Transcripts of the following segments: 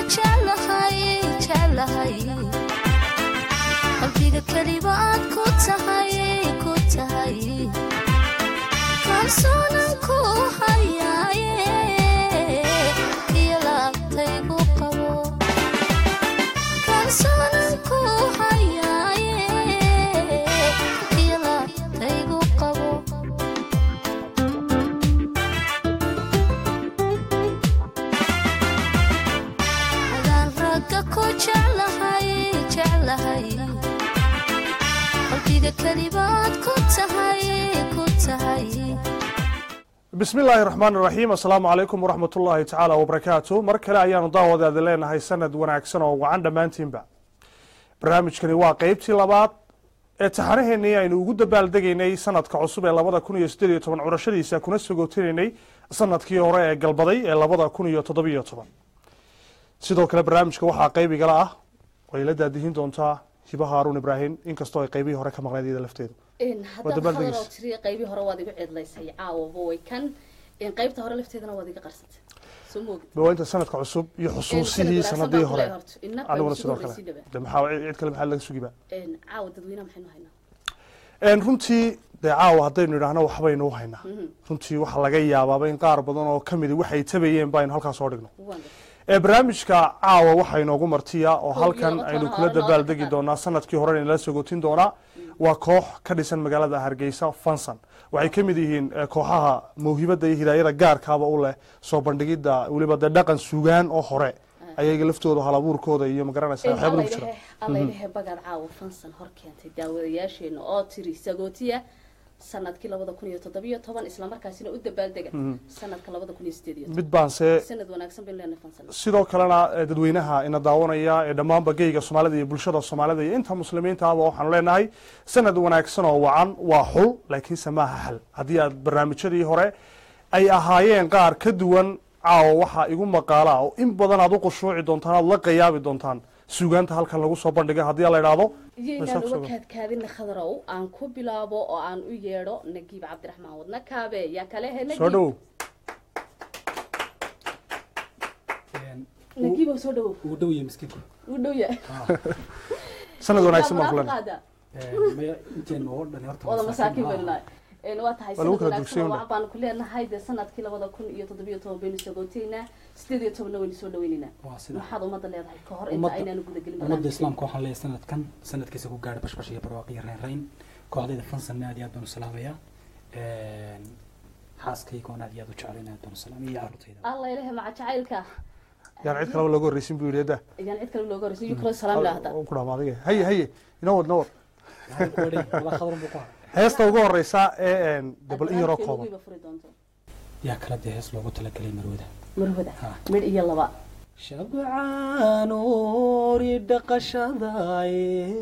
qalbiga kalibaad ku tahay kalsoonan ku hayaaye iyo laabtaygu qabo kalsoonan ku hayaaye iyo laabtaygu qabo adaan ragga ku jeclahay qalbiga kalibaad ku tahay بسم الله الرحمن الرحيم السلام عليكم ورحمة الله تعالى وبركاته مركلة أيان ضاوة ذلين هاي سند ونعكسنا وعند مانتين بع برنامج كني واقعيبتي لبعض اتحانه إني إنه وجود بالدقيني سند كعصوب لبعض كوني يستدي طبعا عرشدي سيكون السجوتيني سند كي وراء قلبضي لبعض كوني يتضبيه طبعا سيدو كلا برنامج كوحا قيبي قلعه ويلد هديهن دونتا شبه هارون إبراهيم إن كستوي قيبي هراء كمغنادي دلفتيد hadda khadaro tiri qaybi hore waad igu cidlaysay caawo way kan in qaybta hore lafteedana waad iga qarsatay soo moogid bawaynta sanadka cusub iyo xusuusihii sanadii hore aniguna sidoo kale maxaa cid kale maxaa laga sugiba caawo dadweynaha maxaynu haynaa runtii dee caawo haddaynu idhaahno waxbaynu u haynaa runtii waxa laga yaabaaba in qaar badan oo ka midi waxay tabayeen baynu halkaas soo dhigno barnaamijka caawa waxaa inoogu martiya oo halkan aynu kula dabaaldegi doonaa sanadkii hore inala sogootin doonaa waa koox ka dhisan magaalada Hargeysa Fansan waxay kamid yihiin kooxaha mawhibada iyo hidaayada gaarkaaba u leh soo bandhigida waliba dhaqan suugaan oo hore ayaga laftooda hal abuurkooda iyo magaranaysa waxyaabo lagu jira Allah ilaahay bagaad caawa Fansan hor keentay daawadayaasheena oo tiri sagootiya sanadkii 2017 isla markaasina u dabaaldega sanadka 2018 mid baanse sanad wanaagsan bin leena Fansan sidoo kalena dadweynaha ina daawanaya ee dhammaan bagayga Soomaalida iyo bulshada Soomaalida iyo inta muslimiinta ah waxaan leenahay sanad wanaagsan oo wacan waa xul laakiin samaaha hal hadii aad barnaamijyadii hore ay ahaayeen qaar ka duwan caawa waxa igu maqaala oo in badan aad u qoshuuci doontaan aad la qiyaabi doontaan suugaanta halkan lagu soo bandhigay hadii la yiraahdo inaan uga kaadkaadina khadrow aan ku bilaabo oo aan u yeedho nagiib cabdiraxmaan wadna kaabe yaa kale nagiib soo dhaw nagiib soo dhaw u dhaw yahay miskiinka u dhaw yahay sanad wanaagsan ma kulan ma inteen oo dhan horta wada masaakiin baynaa waa tahay sanad wanaagsan waxaan ku leenahay sanadkii 2017 baynu sagooteynaa 18 waynu soo dhaweynaa maxaad umada leedahay ka hor inta aynaan guda galin umada islaamka waxaan leeyahay sanadkan sanadkiisa ku gaaray bashbash iyo barwaaqo iyo reereyn kooxda Fansan aad iyo aad baan u salaamayaa xaaskayga oo aad iyo aad u jecelahay aad baan u salaamayaa artayda Allah ilaahay ma jacaylka yaan cid kale looga horeysin buu yiraahdaa yaan cid kale looga horeysin karo salaam laahda ku dhamaadaya haye inoo heesta ugu horeysa ee dabal in yaro kooban yaa kala hees loogu talagalay marwada mid iyo laba shabcaan uri dhaqashaday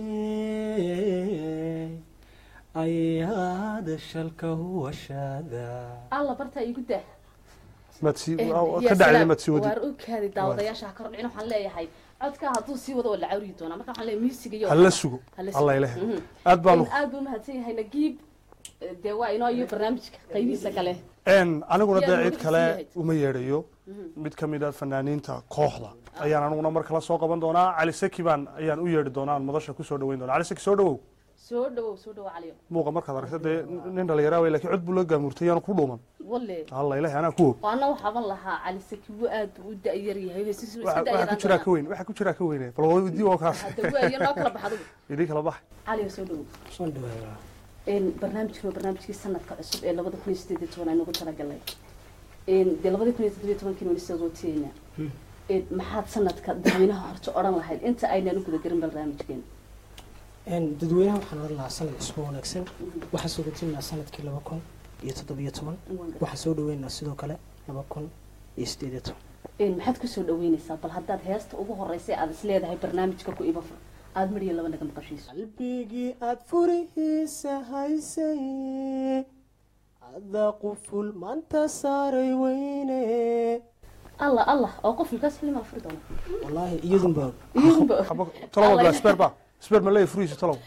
ayaad shalka washada alla barta igu dah matsi ka dhacday matsi wadi war u kaadi daawadayaasha ka horcin waxaan leeyahay codka haduu sii wado la cawri doona marka waxaan leeyahay musiga iyo hal sugo Allah ilaahay aad baan u mahadsan yahay nagiib de waa inoo iyo barnaamijka qaybiisa kale aniguna cid kale uma yeerayo mid kamid ah fanaaniinta kooxda ayaan aniguna mar kala soo qaban doonaa Ali Saki baan ayaan u yeeri doonaa madasha ku soo dhaweyn doonaa Ali Saki soo dhawow caliyo muuqa markaad aragtay nin dhalinyaro way laakiin cod buu la gaamurtay aan ku dhuuman walle Allah ilaahay ana ku waana waxaan lahaa Ali Saki uu aad u daayar yahay waxa ku jira ka weyn bal wadi oo kaas hada waa yar kala baxdo idii kala bax caliyo soo dhawow barnaamijkii sanadka cusub ee 2018 aynu ku talagalay de 2017 kiina sagooteena maxaad sanadka dadweynaha horta oran lahayd inta aynaan guda garin barnaamijkeen dadweynaha waxaan oran lahaa sanad isku wanaagsan waxa soo gudbinaa sanadkii 2017 waxa soo dhaweynaa sidoo kale 2018 maxaad ku soo dhaweynaysaa bal haddaad heesta ugu horeysay aad is leedahay barnaamijka ku iba aad mariya laba naga maqashiiso qalbigii aad furihiisa haysay ada quful maanta saaray weyne الله أوقف الكاس اللي ما فرضنا والله يذنب طلب بلا سبير ما لا يفريش طلب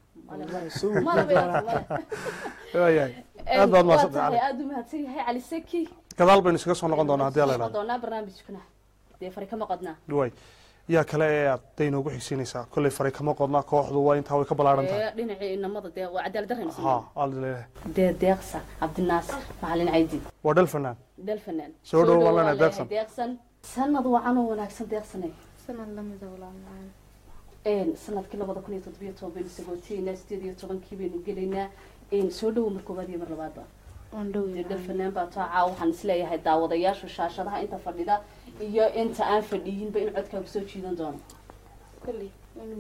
يا هذا ما صدق على ادم هاتي هي على السكي كذا بين اسكا سو نقون دونا هدي الله دونا برنامجكنا dee fari kama qodnaa way yaa kale ee aad day noogu xigsiinaysaa kolley fari kama qodnaa kooxdu waa intaa way ka ballaaran tahay dhinacii inamada dee waa cadaalad darayna ha aldileeyahay dee deeqsa cabdinaasir macalin caydi waa dhal fanaan dal fanaan soo dhow walana deeqsan sanad wacan oo wanaagsan deeqsanay sanad lamid ah walaalnaan sanadkii 2017 baynu sagootiyeynaa 18 baynu gelaynaa soo dhow mar koobaad iyo mar labaadba dal fanaan baa taaca waxaan isleeyahay daawadayaasha shaashadaha inta fadhida iyo inta aan fadhiyinba in codkaagu soo jiidan doono kulli waanu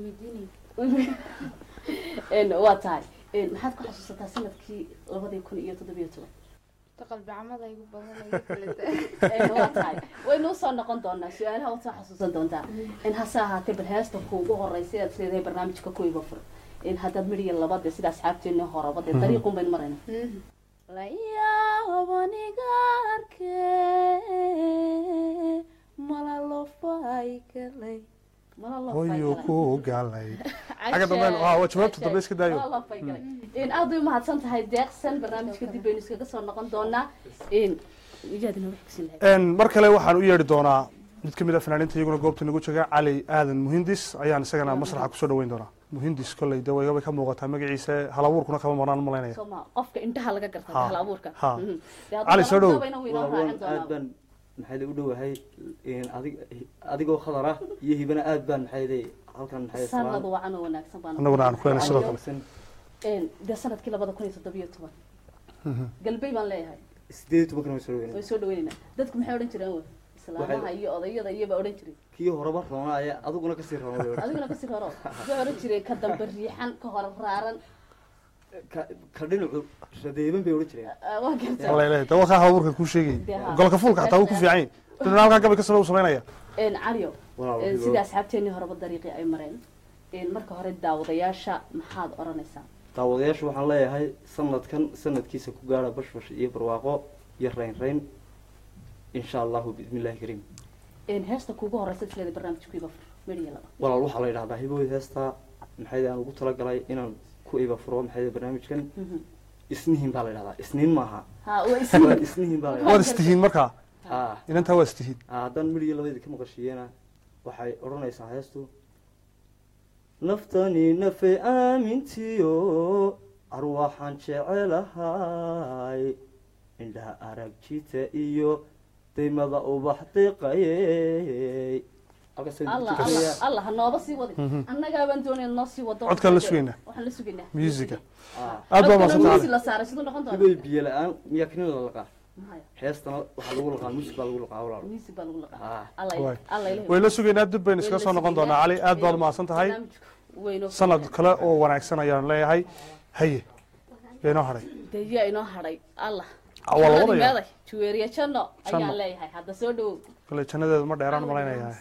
weydiinay waa tahay maxaad ku xasuusataa sanadkii 2017 qalbi camada igu badan waa tahay waynu soo noqon doonaa su'aalaha waad soo xasuusan doontaa in hase ahaatee bal heesta kuugu horeysa aad leedahay barnaamijka ku iba fur in haddaad midhiya labada sida asxaabteena horaba dee dariiqun baynu marayna la yaabanigaarke malalofay galay hoyo ku galay aga dambeyn waa jawaabta dambe iska daayo aad u mahadsan tahay deeqsan barnaamijka dib baynu iskaga soo noqon doonaa mar kale waxaan u yeedhi doonaa mid ka mid a fanaaniinta iyaguna goobta nagu jooga cali aadan muhindis ayaan isagana masraxa kusoo dhaweyn doonaa muhindis kolley de way ka muuqataa magaciisa hal abuurkuna kama marnaan malaynaya qofka intaha laga gartaa hal abuurka cali soo dhow aad baan maxay u dhowahay adigoo khadar ah iyo hibana aad baan maxay halkan maxay sanad wacan oo wanaagsan baan annaguna aan ku heenay sidoo kale de sanadkii 2017 galbay baan leeyahay 18 way soo dhaweynayna dadku maxay odhan jireen islaamaha iyo odayada iyaba odhan jireen kii horeba roonaya adiguna ka sii roonay adiguna ka sii rooro waxay odhan jireen ka dambe riixan ka hor raaran ka dhinacu shadeeban bay odhan jireen waa gartaa walaalahay tawaqa hawrka ku sheegay golka fuulka xataa uu ku fiican yahay halka gabay ka soo sameynaya caliyo sida asxaabteennii horeba dariiqii ay mareen marka hore daawadayaasha maxaad oranaysaa daawadayaasha waxaan leeyahay sanadkan sanadkiisa ku gaara bashbash iyo barwaaqo iyo rayn insha Allah bismillaah kariim heesta kuugu horeysa isleeday barnaamijku iba fur meeriya laba walaal waxa la yiraahdaa hibooy heesta maxay aan ugu tala galay inaan ku iba furo maxay barnaamijkan isniin baa la yiraahdaa isniin maaha ha waa isniin baa waa istihiin marka ha inanta waa istihiin hadan meeriya labada ka maqashiyana waxay oranaysaa heestu naftani nafi aamintiyo arwaaxan jecelahay indhaha aragjita iyo daymada ubax deeqayay allah nooba sii wadi annagaa baan doonayna noo sii wado codkaan la sugaynaa waxaan la sugaynaa musica aad baa muusi la saaray siduu noqon doona hibooy biyo la'aan miyaa kinin la laqaa heestana waxaa lagu laqaa music baa lagu laqaa walaal music baa lagu laqaa Allah ilahay way la sugaynaa dib baynu iska soo noqon doonaa cali aad baad mahadsan tahay sanad kale oo wanaagsan ayaan leeyahay haye inoo haray deeya inoo haray allah wala wadaya juweeriya janno ayaan leeyahay hadda soo dhow kale jannadeedu ma dheeraan malaynayaa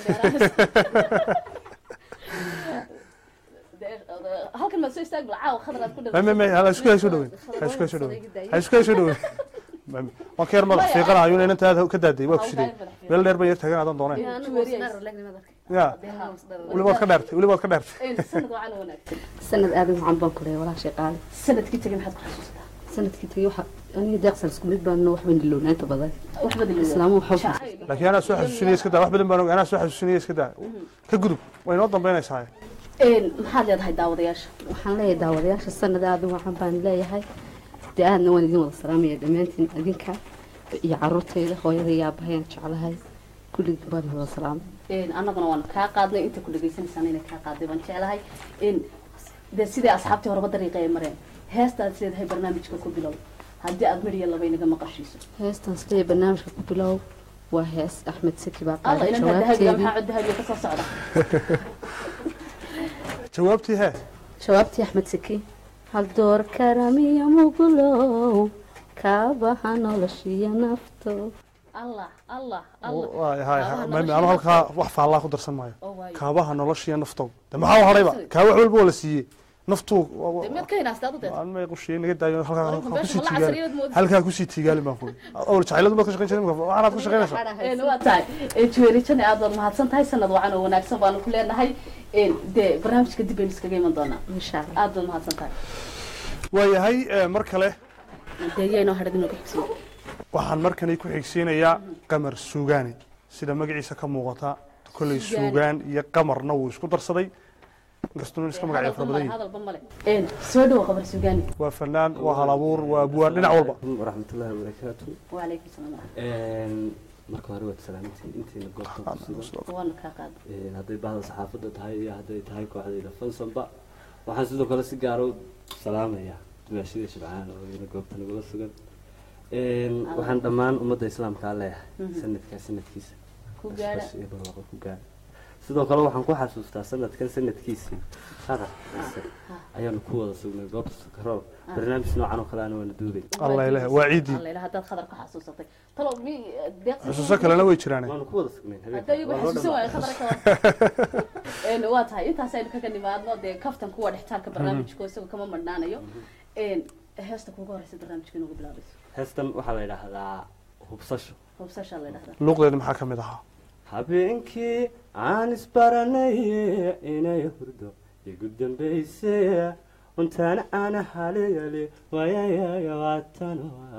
halkan ma soo istaag lacaaw khadrad ku dhaw ma hala isku hayso dhaweyn ha isku hayso dhaweyn waan ka yar madax fiiqanayo inaan inta ka daaday waa ku shiday meel dheer bay yar tagan adan doonay ya wali baad ka dhaartay sanad aad u macaan baan ku leeyahay walaashay qaali sanadkii tagay maxaad ku xasuustaa sanadkii tagay waxa aniga deeqsan isku mid baan wax weyn dilownaa inta badan waxba dilownaa islaamu waxa laakiin ana soo xasuusinay iska daa wax badan baan ana soo xasuusinay iska daa ka gudub way noo dambeynaysaa maxaad leedahay daawadayaasha waxaan leeyahay daawadayaasha sanad aad u macaan baan leeyahay dee aadna waan idin wada salaamaya dhammaantiin adinka iyo caruurtayda hooyada iyo aabahayaan jeclahay kulligii baan wada salaamay annaguna waan kaa qaadnay inta ku dhagaysanaysaan inay kaa qaaday baan jeclahay dee sidai asxaabtii horeba dariiqa ay mareen heestaad leedahay barnaamijka ku bilow haddii aad midhiya laba inaga maqashiiso heestaan sileeyahay barnaamijka ku bilow waa hees axmed saki baa qaaday jawaabteedii maxaa dahabiga ka soo socda jawaabtii hee jawaabtii axmed saki hal door karamiya mugulow kaabaha noloshiya nafto allah anu halkaa wax faallaa ku darsan maayo kaabaha noloshiya naftow de maxaa hadhayba kaa wax walba waa la siiyey naftu naga daayo halkaa kusii tiigaalin baan kuwi awal jacayladu baad ka shaqayn jireen waxaanaad ku shaqaynaysaa waa tahay juweerijane aad baad mahadsan tahay sanad wacan oo wanaagsan baanu ku leenahay dee barnaamijka dib baynu iskaga iman doonaa insha allah aad baad mahadsan tahay waayahay mar kale deeyaynoo hadhad inuu ku xigsiyo waxaan markani ku xigsiinayaa qamar suugaani sida magaciisa ka muuqata kolley suugaan iyo qamarna wuu isku darsaday inkastoo iska magaciisa fara badan hadalba male soo dhawo qabar suugaani waa fanaan waa hal abuur waa buwaan dhinac walba waraxmatullaahi wabarakaatu وعليكم السلام marka hore waad salaamintiin intiina goobta ku sugan وانا كاقاد hadday bahda saxaafadda tahay iyo hadday tahay kooxdayda fansanba waxaan sidoo kale si gaar u salaamayaa dumaashida shibcaan oo iyana goobta nagula sugan waxaan dhammaan ummadda islaamkaa leeyahay sanadkiisa ku gaadha iyo barwaaqo ku gaadha sidoo kale waxaan ku xasuustaa sanadkan sanadkiisii qadar ayaanu ku wada sugnay goobta sakarool barnaamij noocan oo kale aan wada duubay allah ilaahay waa ciidii الله إله هذا خضر كحسوساتك طلب مي دقيق xusuuso kalena way jiraan waanu ku wada sugnay هذا يبغى حسوسه خضر كمان إن واتها أنت سايد كأني ما أدنى ده كفتن قوة نحتاج كبرنامج كويس وكمان مرنانا يو إن هستك وقارة سيد برنامج كنا قبل هذا heestan waxaa la yidhaahdaa hubsasho هو بسش الله يهدى luuqdeeda maxaa ka mid ahaa habeenkii aan isbaranay inay hurdo igu dambaysay untaana aan haliyali waayaya waatan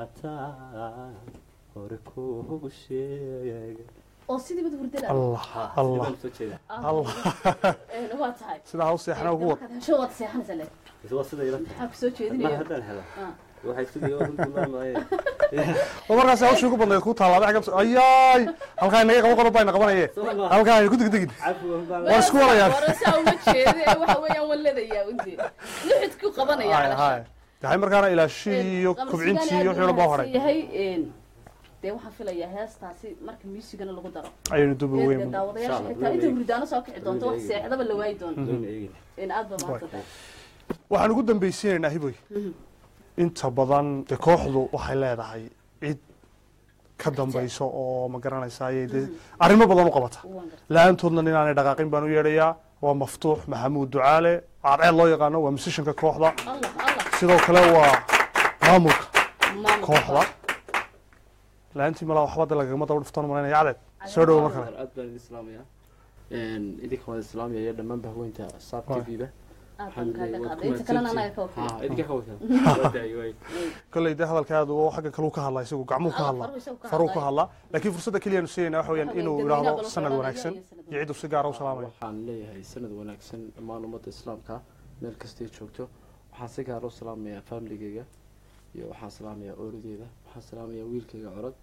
hore kuugu sheegay أو سيدي بدو بردلا allah allah soo jeeda allah إن واتها sidaa haw seexna ugu wad شو وات سيحنا سلك waa sida ila حاب سوتش يدني mar haddaan helo waxay sidii oo runtii maamaayeen oo markaas hawshii ugu badnayd ku taallaaday xagga ayaay halkaa inaga qabo qodob bayna qabanayeen halkaa aynu ku degdegin cafwan baan waa isku warayaan ورسا وجهه waxa weeyaan walladaya wadi lixid ku qabanaya hay tahay markaana ilaashii iyo kubcintii iyo wixii loo horay yahay de waxaan filayaa heestaasi marka muusigana lagu daro ayaynu dubi weyn daawadayaasha xitaa inta hurdaano soo kici doonto wax seexdaba la waayi doonto doon eegin in aad ba maanta waxaan ugu dambaysiinaynaa hiboy inta badan dee kooxdu waxay leedahay cid ka dambayso oo ma garanaysaa ayay dee arrimo badan u qabata la-aantoodna inaanay dhaqaaqin baan u yeedhayaa waa maftuux maxamuud ducaale cadceed loo yaqaano waa musishanka kooxda Allah Allah sidoo kale waa maamulka kooxda la-aantii malaa waxba de lagagama daba dhuftaan malaynaya cadceed soo dhowo mar kale aad baan idin islaamayaa idinka waan islaamaya iyo dhammaan bahweynta saab tv-ba inta kalena anaga ka wakiil idinka ka wakiil kolley dee hadalkaadu oo xagga kaluu ka hadlaa isagu gacmuu ka hadlaa faruu ka hadlaa laakiin fursadda keliyaanu siinayna waxa weeyaan inuu idhaahdo sanad wanaagsan iyo cidduu si gaara u salaamayo waxaan leeyahay sanad wanaagsan dhammaan ummadda islaamka meel kastay joogto waxaan si gaar u salaamayaa familigeyga iyo waxaan salaamayaa oorideeda waxaan salaamayaa wiilkayga corod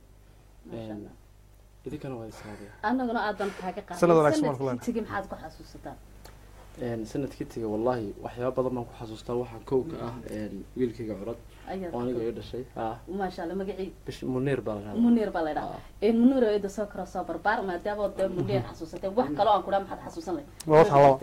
idinkana waa islaamaya annaguna aad baan kaaga qaaday sanad wanaagsan marka leena tigi maxaad ku xasuusataa sanadkii tagay wallaahi waxyaaba badan baan ku xasuustaa waxaan kow ka ah wiilkayga corod oo aniga ii dhashay maasha allah magacii bish muniir baa la dhahaa muniir baa la dhahaa muniir oo soo karo soo barbaar maadaama oo muniir xasuusatay wax kale oo aan ku dhahay maxaad xasuusan lahayd waa halaba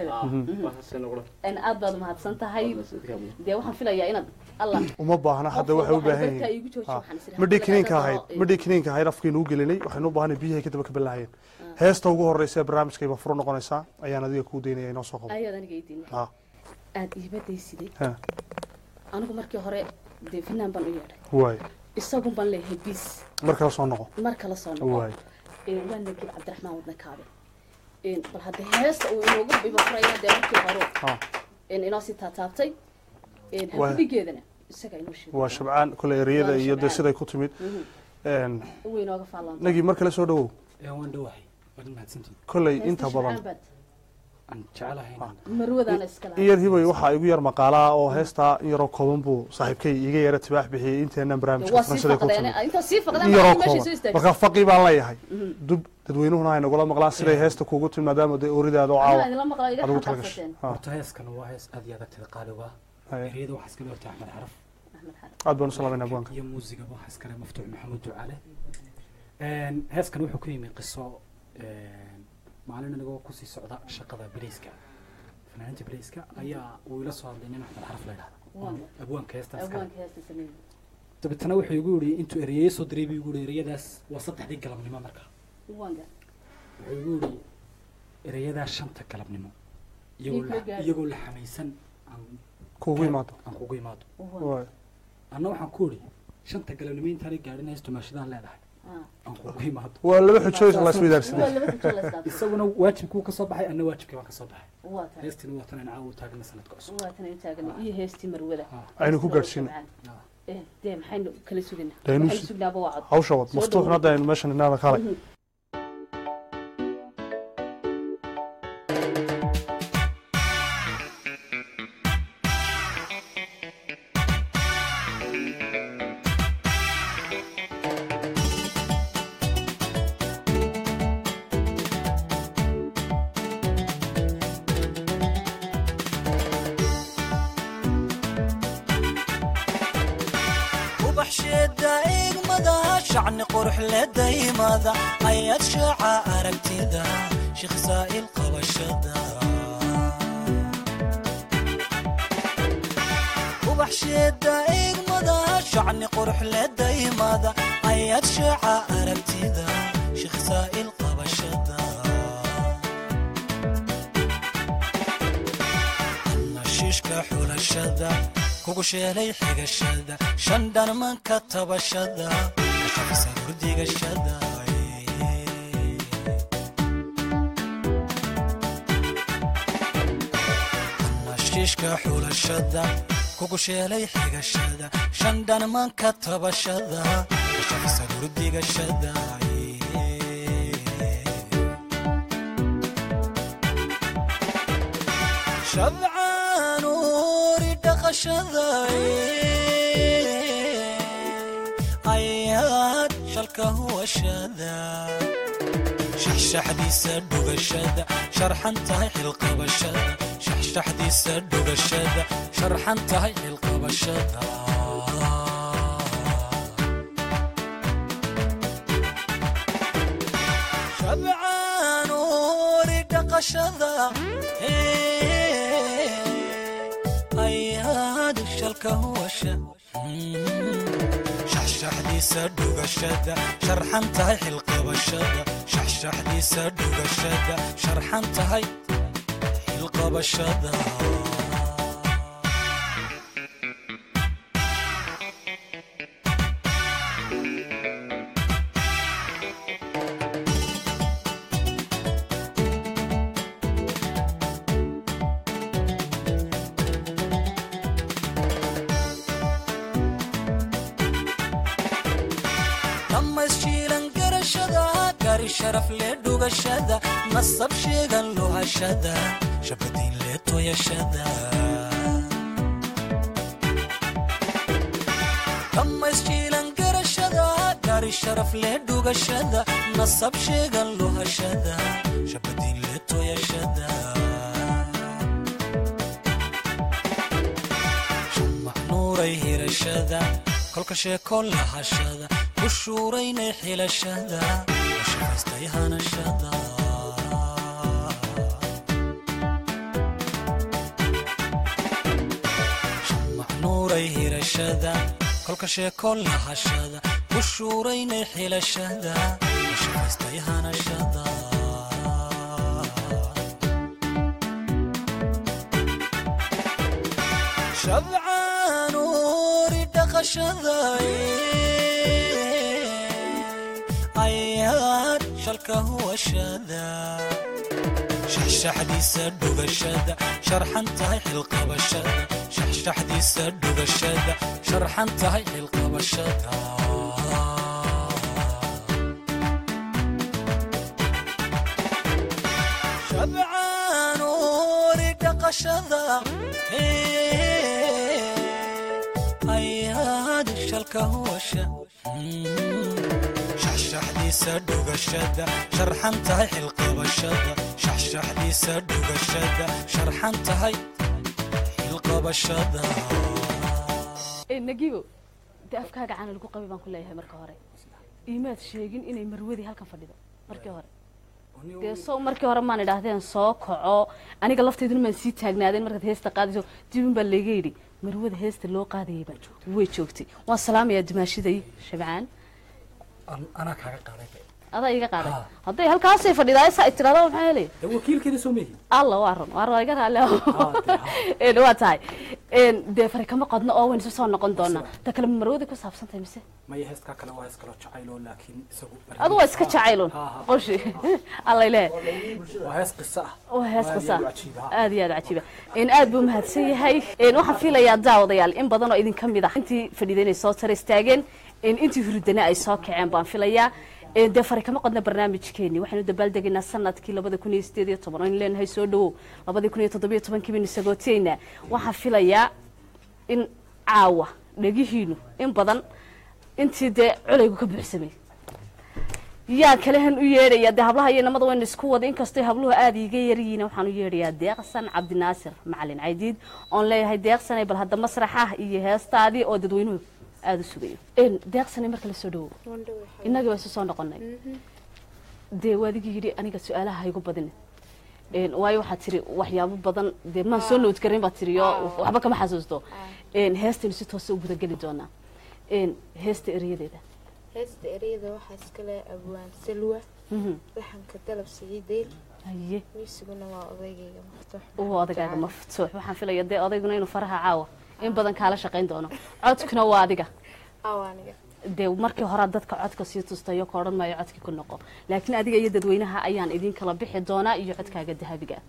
in aad baad mahadsan tahay dee waxaan filayaa inaad allah uma baahna hadda waxay u baahan yihiin madhii kiniinka ahayd afkaynu u gelinay waxaynu u baahanay biyahay kadaba ka ballahayeen heesta ugu horeysa ee barnaamijkayba furo noqonaysaa ayaan adiga kuu daynaya inoo soo qabo ayaad aniga idiin aad iibadaysiday anigu markii hore dee finaan baan u yeedhay waay isagun baan leeyahay bis mar kala soo noqo mar kala soo noqo waay waa nagib cabdiraxmaan wadna kaabe bal hadda heesta uu inoogu bibo furaya dee markii hore inoo sii taataabtay hadigeedana isaga inoo sheegay waa shabcaan kole ereyada iyo dee siday ku timid uu inooga faalaan nagii mar kale soo dhawow waan dhawahay waad mahadsantihin kolley inta badan aan jecelahay marwadana iskala iyar hibay waxaa igu yar maqaalaa oo heestaa in yaroo kooban buu saaxiibkay iga yara tibaax bixiyey inteenan barnaamijka furashada ku timid in yaroo kooban marka faqi baan leeyahay dub dadweynuhuna ay nagula maqlaan siday heesta kuugu timid maadaama dee ooridaada oo caawa adigu talagashay horta heeskan waa hees aad iyo aad agteeda qaali uga ereyada waxaa iskale horta axmed xaraf aad baan u salaamayna abwaanka iyo muusigaba waxaa iskale maftuux maxamuud ducaale heeskan wuxuu ku yimi qiso maalin anigoo kusii socda shaqada bariiska fanaaniinta bariiska ayaa uu ila soo hadlay nin axmed xaraf la yidhahda abwaanka heestaas dabeetana wuxuu igu yidhi intuu ereyey soo diray buu igu yidhi ereyadaas waa 3 galabnimo marka wuxuu igu yidhi ereyadaas 5 galabnimo iyagoo la xamaysan kuugu imaado anna waxaan ku yidhi 5 galabnimo intaanay gaadhin heestu maashidaan leedahay waa laba xujo la isweydaarsaday isaguna waajibkuu ka soo baxay anna waajibkii baan ka soo baxay heestina waa tan caawu taagna sanadka cusub waa tan taagna iyo heestii marwada aynu ku gaarsiin dee maxaynu kala sugnaa hawsha wad maftuuxna hadda aynu meeshan inaada kaalay شعني قرح لدي ماذا أيات شعا أركتدا شيخ سائل قبشدا وبحشيدا إغمدا شعني قرح لدي ماذا أيات شعا أركتدا شيخ سائل قبشدا أنا شيشك حول الشدا كوكو شيلي حق الشدا شندان من كتب الشدا شاف سرديق الشدا أنا شيشك حول الشدا كوكو شيلي حق الشدا شندان من كتب الشدا شاف سرديق الشدا شبعان وريد خشذاي عياد شلك هو الشذا شحشح دي سدوغ الشذا شرحا انتهي حلقة بالشذا شحشح دي سدوغ الشذا شرحا انتهي حلقة بالشذا شبعان وريد خشذا هاد الشلك هو الشا شحشح دي سدوغ الشدا شرحا انتهي حلقة بالشدا شحشح دي سدوغ الشدا شرحا انتهي حلقة بالشدا شرف لدوغ الشدا نصب شيغان لوها الشدا شبدين لتو يا شدا كم اسجيلان قر الشدا داري شرف لدوغ الشدا نصب شيغان لوها الشدا شبدين لتو يا شدا شمع نوري هير الشدا كل كشي كلها الشدا وشورين حيل الشدا استيهان الشدا شمع نوري هير الشدا كل كشي كلها الشدا وشورين حيل الشدا وشوف استيهان الشدا شبعان وريد خشذاي عياد شلك هو الشذا شحشح دي سدوغ الشذا شرحا انتهي حلقة بالشذا شحشح دي سدوغ الشذا شرحا انتهي حلقة بالشذا شبعان وريد قشذا عياد شلك هو الشذا شحشح دي سدوغ الشدا شرحا انتهي حلقة بالشدا شحشح دي سدوغ الشدا شرحا انتهي حلقة بالشدا nagibo de afkaaga caan lagu qabay baan ku leeyahay marka hore iimaad sheegin inay marwadi halkan fadhido markii hore de soo markii hore maan idhaahdeen soo kaco aniga lafteeduna maan sii taagnaadeen markaad heesta qaadiso dibin baa leega yidhi marwada heesta loo qaadayba way joogtay waan salaamayaa dimaashiday shabcaan أنا كعك قارئ. هذا يجا قارئ. هذا هالكاسة فدي إيش اتراه محلي. وكيل كده سومي. الله وارن يجا عليه. إيه هو تاي. إيه ده فرق كم قدنا أول نسوان نقدنا. تكلم مرودي كوس حفصن تمسه. ما يهست كلا وهست كلا شعيلون لكن سو. هذا هو إسكت شعيلون. قشي. الله يله. وهست قصة. وهست قصة. هذه هذا عجيبة. إن أدبم هالسي هاي. إن واحد في لا يدعو ضيال. إن بدنا إذا كم بيدا. أنتي فديني صوت رستاجن. إن أنتي فردنا أي ساق عن بانفيليا ده فرق ما قدنا برنامج كيني وإحنا دبل دقنا سنتك لبده كوني استديو طبعاً لين هاي سودو لبده كوني تطبيق طبعاً كمين سجوتينا وحفيليا إن عاوة نجيهينو إن بدن أنتي ده عليك كبرسمي يا كلهن ويري يا ده هبلها يا نمط وين سكوت إن كستي هبلوها آدي جيرينا وحنو يري يا ديقسن عبد الناصر معلن عيديد أون لي هاي ديقسن يبل هذا مسرحه إيه هاستادي أو ددوينو aada u sugayo deeqsani marka la soo dhawo innagii waa isu soo noqonnay dee waadigii yidhi aniga su-aalaha haygu badin waayo waxaad tiri waxyaabo badan dee maan soo nood karin baad tiri oo waxba kama xasuusto heestaynu si toosa u gudageli doonaa heesta erayadeeda waxaa iskale abwaan salwa laxanka dalab siciideyl haye miisiguna waa odaygayga maftuux odagaaga maftuux waxaan filaya dee odayguna inuu faraha caawa in badan kaala shaqayn doono codkuna waa adiga aniga dee markii hore dadka codka sii tustayo ka odhan maayo codkii ku noqo laakiin adiga iyo dadweynaha ayaan idin kala bixi doonaa iyo codkaaga dahabiga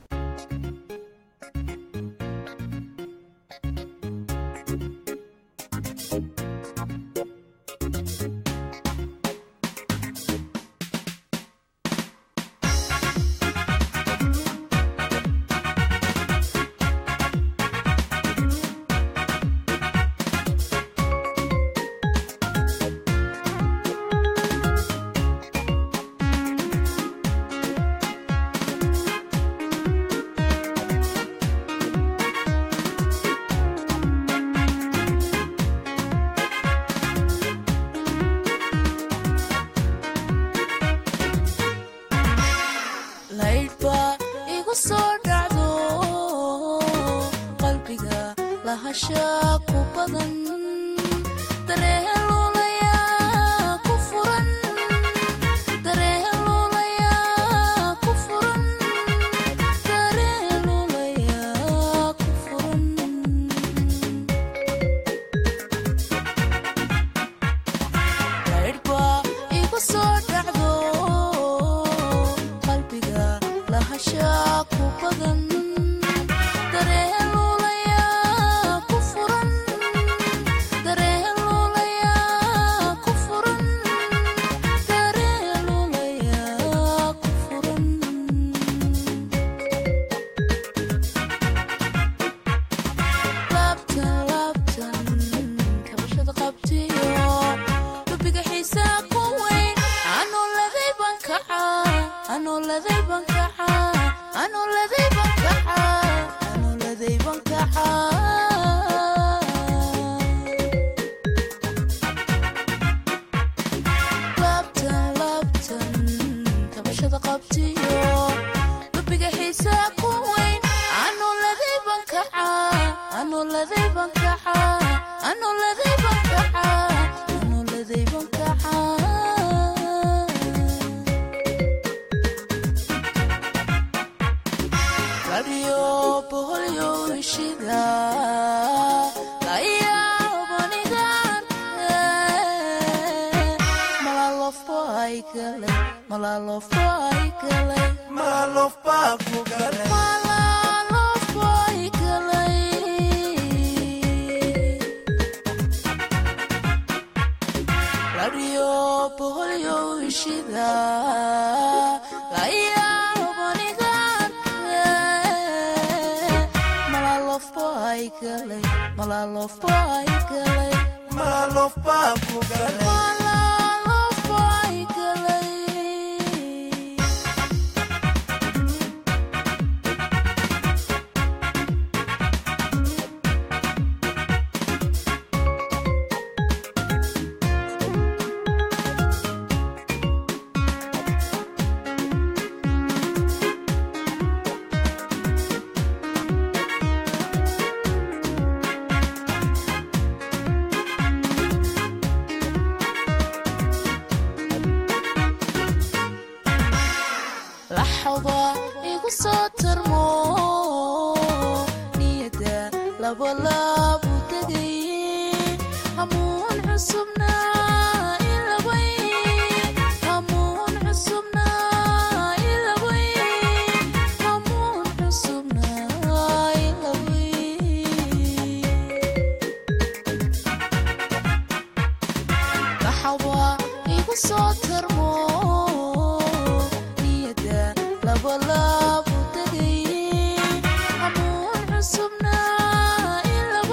labo labo tagay amoon cusubna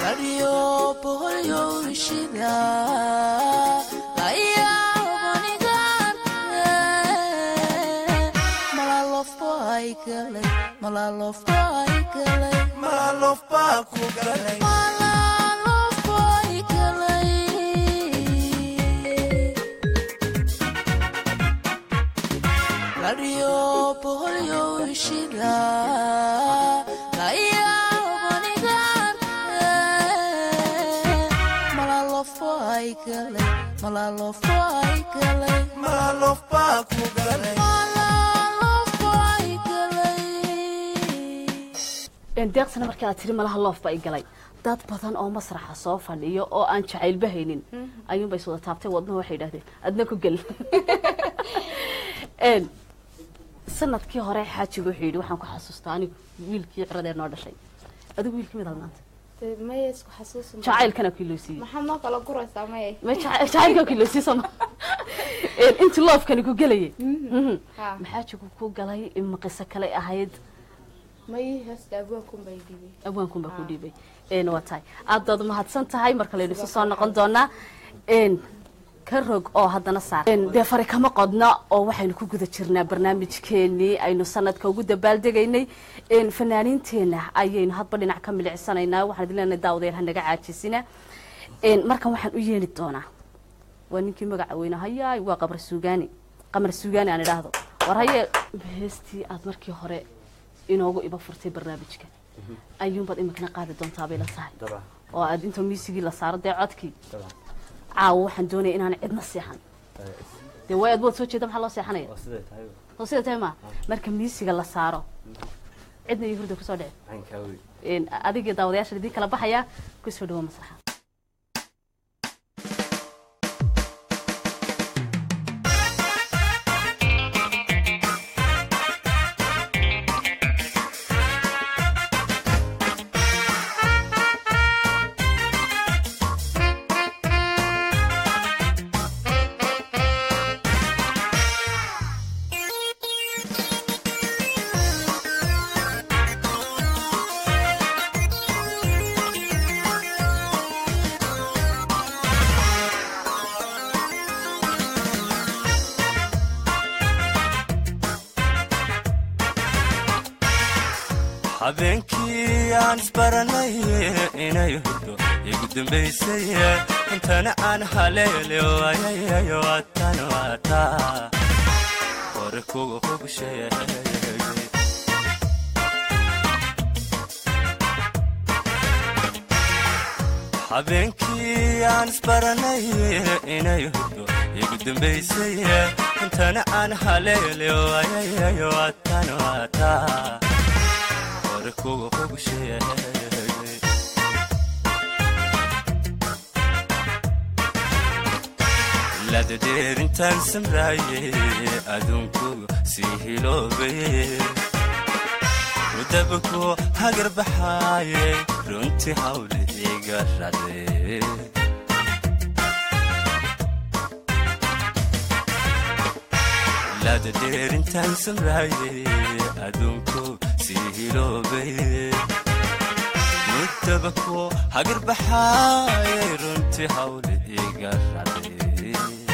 radio boholyo shida laya banigan malalof ay galay malalof ay galay malalof ba ku galay malalof ay galay radio boholyo shida laya banigan malalof ay galay malalof ay galay malalof ba ku galay malalof ay galay deeqsana markii aad tiri malaha loof ba ay galay dad badan oo masraxa soo fadhiyo oo aan jacayl bahaynin ayuun bay soo taabtay wadnaha waxay yiraahdeen adna ku gal sanadkii hore xaajigu wuxuu yidhi waxaan ku xasuustaa anigu wiilkii ciradee noo dhashay adigu wiilkii mid halmaanta maya isku xasuusan jacaylkana kii loo siiyey maxaa noo kala guraysaa maya ma jacaylka kii loo siiyey sama intii loofkani ku gelayay maxaajigu ku galay in qiso kale ahayd maya hasta abwaankum bay dhibay abwaankum baa ku dhibay waa tahay aad baad mahadsan tahay marka la idin soo noqon doonaa karog oo haddana saar dee fari kama qodna oo waxaynu ku guda jirnaa barnaamijkeenii aynu sanadka ugu dabaaldegaynay fanaaniinteena ayaynu hadba dhinac ka milicsanaynaa waxaan idin leenahay daawadayaal ha naga caajisina markan waxaan u yeeli doonaa waa ninkii magaca weyne hayaay waa qamar suugaani aan idhaahdo war haye heestii aad markii hore inoogu iba furtay barnaamijka ayuunbaad iminkana qaadi doontaa bay la sahay oo aad inta miisigii la saaro dee codkii caawo waxaan doonaya inaan cidna seexan dee way aad bood soo jeeda maxaa loo seexanaya oo sida tahay ma marka miisiga la saaro cidna iyo hurda kusoo dhici adigii daawadayaasha idin kala baxaya kusoo dhawo masraxa habeenkii aan isbaranay inay hurdo igu dambaysay intana aan haleele waayayo waatan waataa hore kugu hogusheeyay habeenkii aan isbaranay inay hurdo igu dambaysay intana aan haleele waayayo waatan waataa kugu hogusheeyay lada dheerintaan samraayay adduunkugu sii hiloobay rudabaku hagar baxaayay runtii hawle iga raday lada dheerintaan samraayay adduunkugu muddabaku hagar baxaayay runtii hawle iga raday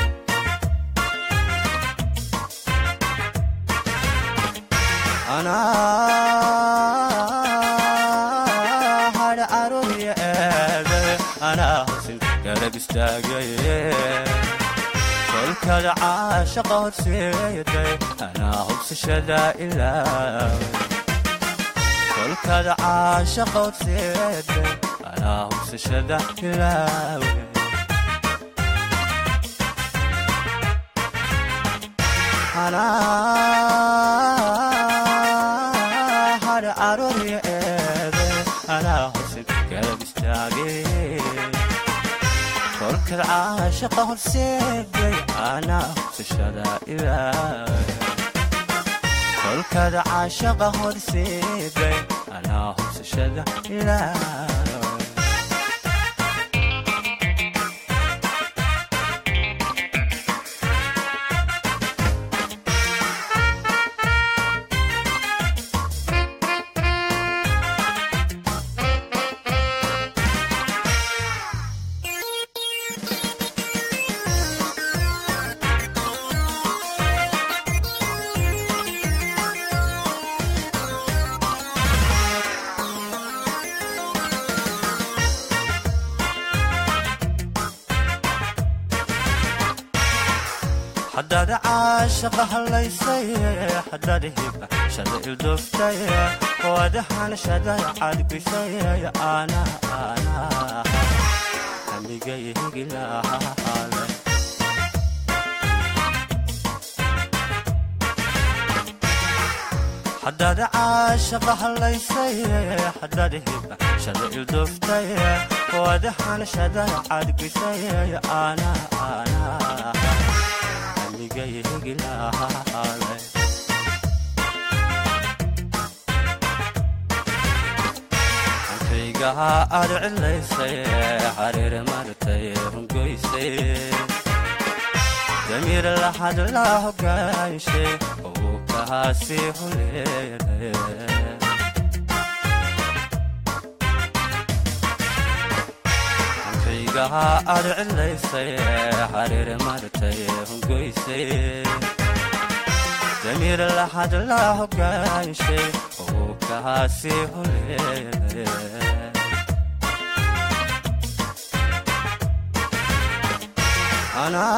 anaa hadha caruurya aada anaa hosin garab istaagaye kolkada caashaqa horseeday anaa hubsashada ilaa kolkada caashaqa horseeday anaa hubsashada ilaawe anaa hadha caruurya eede anaa hosin garab istaage kolkada caashaqa horseeday anaa hubsashada ilaawe kolkada caashaqa horseeday anaa hubsashada ilaawe حداد عاشق هالليسي حداد هيبة شد الدفتي ودهان شد عاد بشي أنا اللي جاي قلا حداد عاشق هالليسي حداد هيبة شد الدفتي ودهان شد عاد بشي أنا اللي جاي قلا فيقها أدعي الليسي حرير مرتي هنقويسي جميل لحد الله قايشي وكهاسي هليلي فيقها أدعي الليسي حرير مرتي هنقويسي جميل لحد الله قايشي وكهاسي هليلي أنا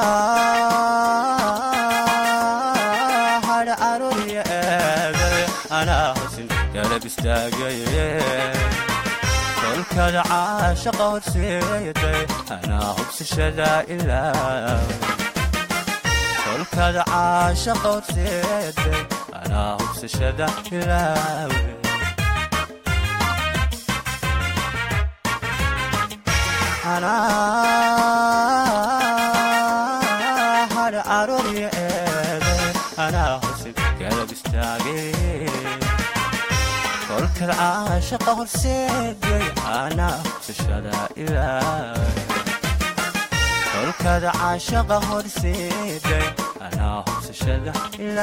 هذا عروي أنا حسن قلب استاقي كل كذا عاشق ورسيتي أنا حبس الشدائل كل كذا عاشق ورسيتي أنا حبس الشدائل أنا هذا عروي أنا حسن قلب استاقي كل كل عاشق ورسيدي أنا حبس الشدائل كل كل عاشق ورسيدي أنا حبس الشدائل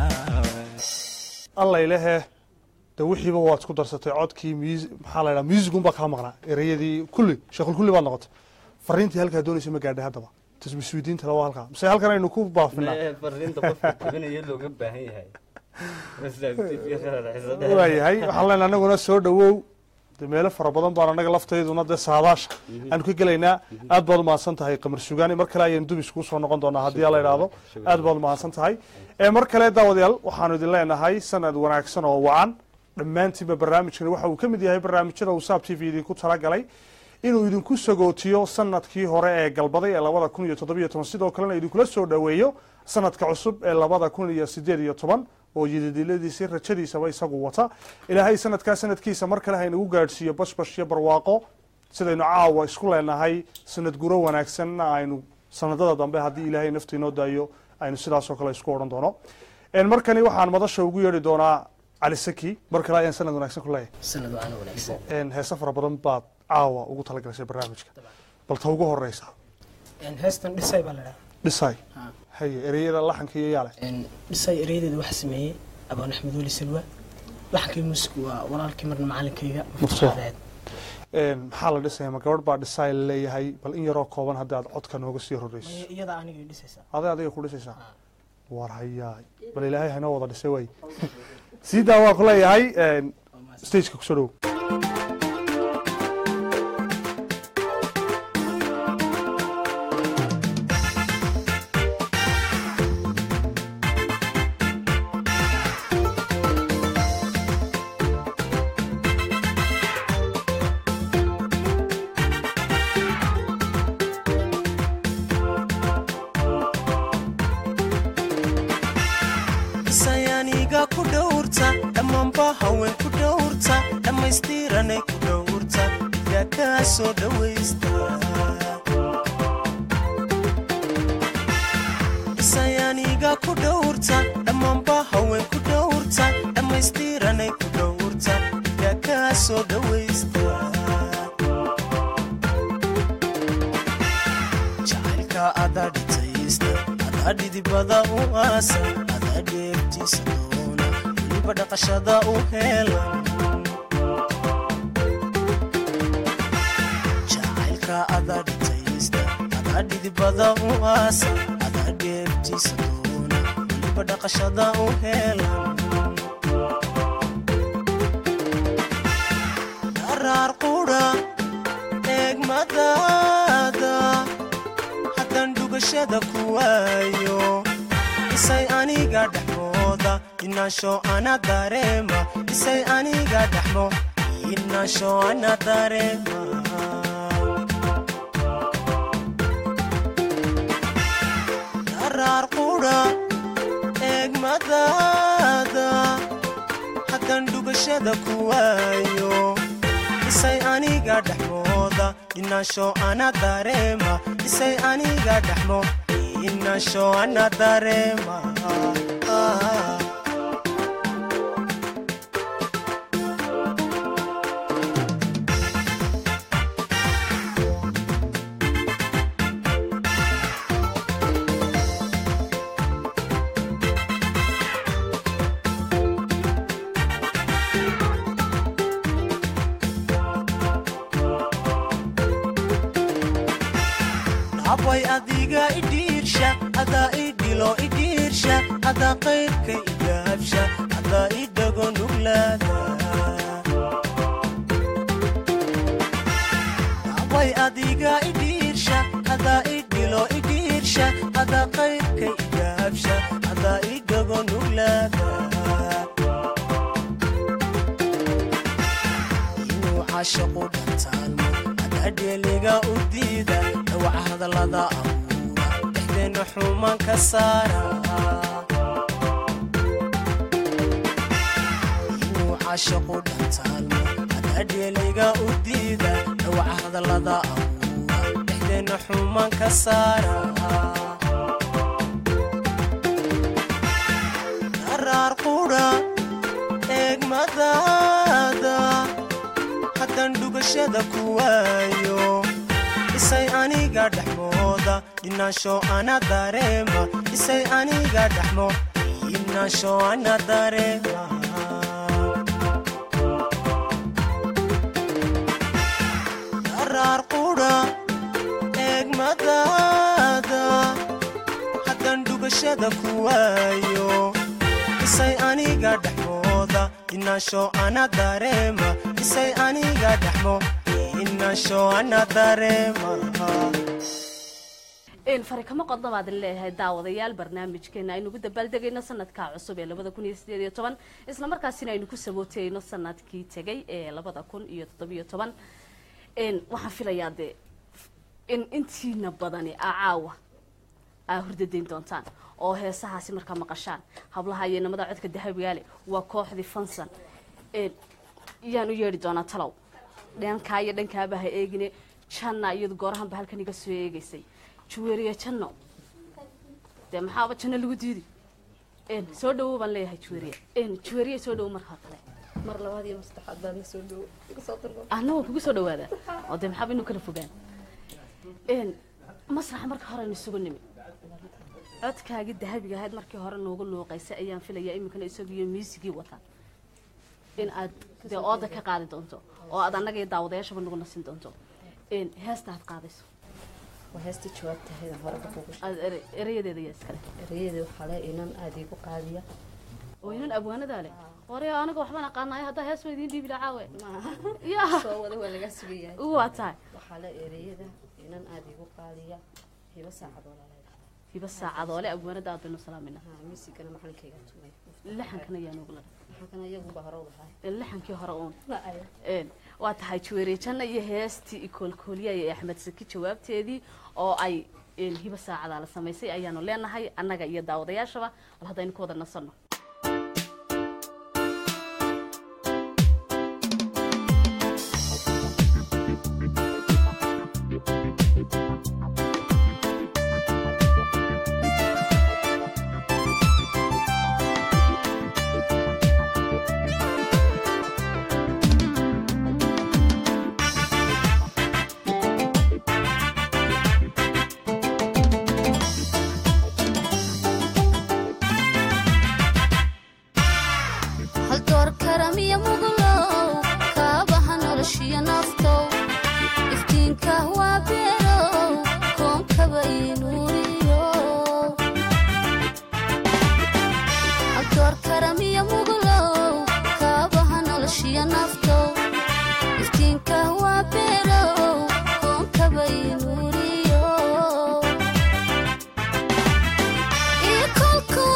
الله إلهه توحي بوات كدر ستعود كي محل ميوزك بقى مغنى إريدي كل شغل كل بنقط فرينتي هلك هدوني سمع قاعد هذا تسمى سويدين تلو هلك بس هلك أنا نكوب بافنا فرين تقف بين يلو قبة هي بس في خير الحزن هاي حلنا أنا قلنا سود وو دميله فربضن بارنا قلفتي دونا ده ساداش أنا كي قلنا أدبل ما سنت هاي قمر شجاني مركلا يندو بيسكوس ونقدنا هدي الله يرادو أدبل ما سنت هاي مركلا داوديال وحنو دلنا إن هاي سنة ونعكسنا وعن dhammaantiinba barnaamijkani waxa uu ka mid yahay barnaamijyada uu saab t v idinku talagalay inuu idinku sagootiyo sanadkii hore ee galbaday ee 2017 sidoo kalena idinkula soo dhaweeyo sanadka cusub ee 2018 oo yididiladiisa rajadiisaba isagu wata ilaahay sanadkiisa mar kale haynagu gaadhsiiyo bashbash iyo barwaaqo sidaynu caawa isku leenahay sanad guro wanaagsan aynu sanadada dambe haddii ilaahay nafta inoo daayo aynu sidaas oo kale isku odhan doono markani waxaan madasha ugu yeedhi doonaa علي سكي بركة لا إنسان وناكسن كلها سند وأنا وناكسن هي سفر بدن بعض عاوة وقلت لك رأس برنامجك بل توجه الرئيس هستن دساي بلده دساي هي إريد الله حنك ياله دساي إريد الواحد سميه أبو نحمد ولي سلوى لحكي مسكوا ولا الكمرن معلن كيجا مفتوحات حال دساي ما قرب بعد دساي اللي هي بل إن يراك قوان هذا عد كان هو قصير الرئيس يدا عني دساي هذا يقول دساي ورهياي بل إلهي هنا وضع دساي سيدا وقلي هاي ستيج كسرو haween ku dhowrta dhammaystiranay ku dhowrta yaa kaa soo dhawaysta isayaaniga ku dhowrta dhammaanba haween ku dhowrta dhammaystiranay ku dhowrta yaa kaa soo dhawaysta jacaylka adaa dhitaysta adaa dhidibada u aasa adaa dheeftiisa dhaqashada u heelan jacaylka adaa dhitaysta adaa dhidibada u aasa adaa dheeftiisa doona weliba dhaqashada u heelan daraar qudha eegmadaada haddaan dhugashada ku waayo isay aniga dhexmooda inasho ana dareema isay aniga dhexmo inasho ana dareema daraar qudha eegmadaada haddaan dhugashada ku waayo isay aniga dhexmooda inasho ana dareema isay aniga dhexmo inasho ana dareema abay adiga idiirsha ada idilo idiirsha ada qaybka idaabsha ada idago nuglaada abay adiga idiirsha ada idilo idiirsha ada qaybka idaabsha ada idago nuglaada inuu caashaqu dhantaano adadheliga u diida dhawaca hadallada abuura dhexdeena xumaan ka saara inuu caashaqu dhantaano adadheliga u diida dhawaca hadallada abuura dhexdeena xumaan ka saara daraar qudha eegmadaada haddaan dhugashada ku waayo isay aniga dhexmooda inasho ana dareema isay aniga dhexmo inasho ana dareema daraar qudha eegmadaada haddaan dhugashada ku waayo isay aniga dhexmooda inasho ana dareema isay aniga dhexmo inasho ana dareema fari kama qodnabaad leeyahay daawadayaal barnaamijkeena aynu ugu dabaaldegayno sanadka cusub ee 2018 isla markaasina aynu ku sabootayno sanadkii tagay ee 2017 waxaan filayaa in intiina badani caawa hurdadeyn doontaan oo heesahaasi markaa maqashaan hablaha iyo namada codka dahabiga leh waa kooxdii Fansan yaan u yeeri doonaa talow dhanka iyo dhankaaba ha eegine janna iyadu goorahan ba halkan iga soo eegaysay juweeriya janno de maxaaba janno lagu diidi soo dhawo baan leeyahay juweeriya soo dhawo marka kale mar labaad iyo saddexaad baan soo dhawo iga soo dalbo anoo kugu soo dhawaada oo de maxaaba inuu kala fogaan masrax marka hore aynu sugu nimi codkaaga dahabiga ahayd markii hore noogu luuqaysay ayaan filayaa iminkana isagiyo muusigii wata in aad de ooda ka qaadi doonto oo aad annaga iyo daawadayaashaba nagu nasin doonto heesta aad qaadayso waa heesta jawaabtaheeda hore ka fogo erayadeeda yaa iskale erayadeeda waxaa le inan aad igu qaadiya oo inan abwaanadaa leh hore anaga waxbaan aqaanayo haddaa hees waa idiin dhiibi lacaawe soo wada waa lagaa sugayahay waa tahay waxaa le erayada inan aad igu qaadiya hiba saacadoola hiba saacadoole abwaanada aad baynu salaaminaa miisigana maxalinkayga tumay laxankana yaa noogu lahay laxankana iyaguba hore u lahay laxankii hore uun waa tahay juweerijanna iyo heestii ikoolkooliya ee axmed saki jawaabteedii oo ay hiba saacadaa la samaysay ayaanu leenahay annaga iyo daawadayaashaba bal haddaynu ku wada nasanno Coco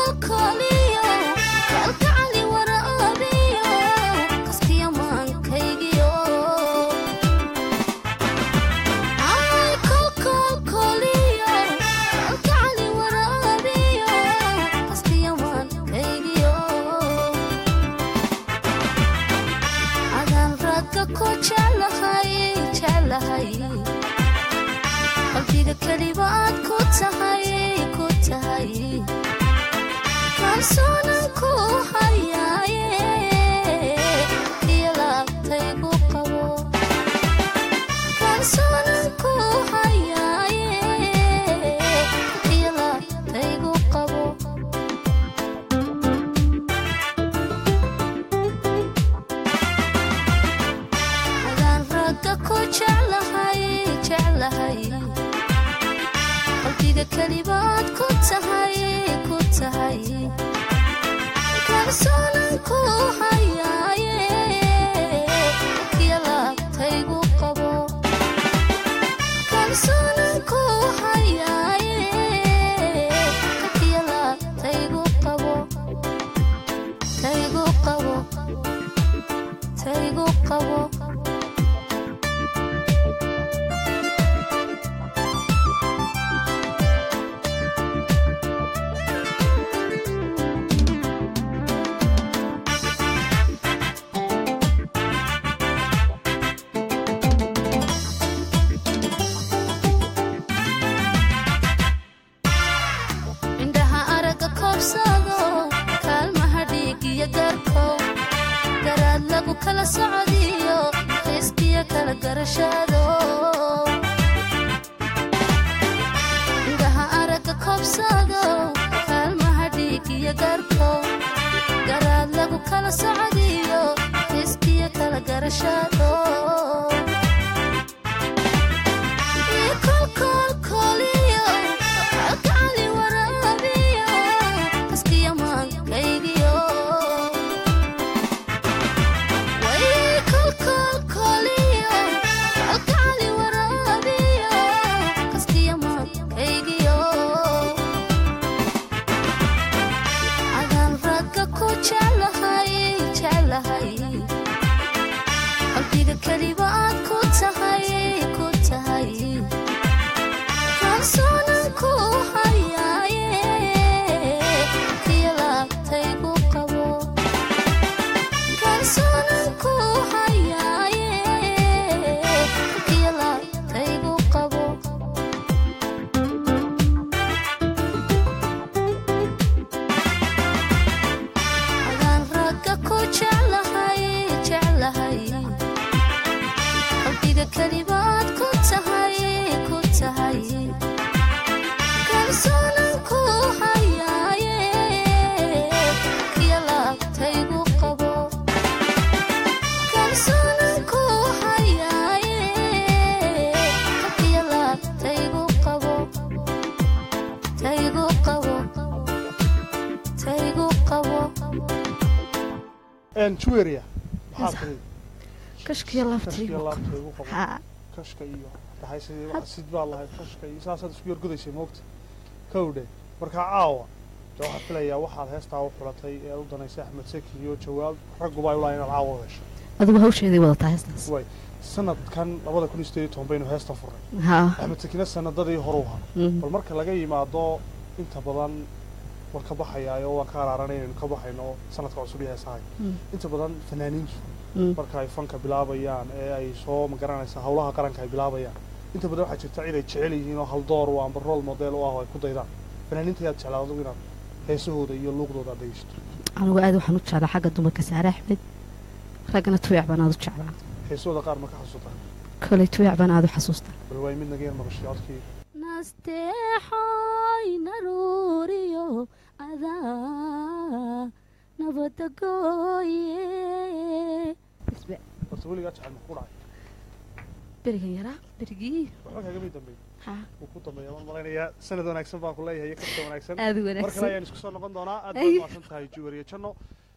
جويريا كشك يلا فتري ها كشك iyo taxaysi wax sid baa lahayd kashka iyo saasad isku yargudaysay moogta kowde marka caawa waxa filayaa waxaad heestaa u xulatay ee u danaysay Axmed Saki iyo jawaab rag ubay walaayeen caawa weesho adigu hawsheedii wadataa heestaas way sanadkan 2018 baynu heesta furay ha Axmed Sakina sanadadii hore u ahaa bal marka laga yimaado inta badan warka baxayaayo waan ka qaraaranayeen ka baxayno sanadka cusub ee heesahay inta badan fanaaniintu marka ay fanka bilaabayaan ee ay soo magaranaysa hawlaha qaranka ay bilaabayaan inta badan waxa jirta cid ay jecel yihiin oo hal door oo amba role model oo ah ay ku daydaan fanaaniinta aad jeclaado inaad heesahooda iyo luuqdooda dhageysto anigu aad waxaan u jeclaa xagga dumarka Saare Axmed ragana tuuyac baan aad u jeclaa heesooda qaar ma ka xasuusta kale tuuyac baan aad u xasuusta bal way mid nageer maqashay codkii nasteexay naruuriyo adaa nabada gooye isbe horta weligaa jecel ma ku dhacay berigan yaraa berigii waxba kaga mid dambeeyay ha uu ku dambeeyay waan malaynayaa sanad wanaagsan baan ku leeyahay ka soo wanaagsan aad wanaagsan marka ayaan isku soo noqon doonaa aad baad maasan tahay Juwariya Janno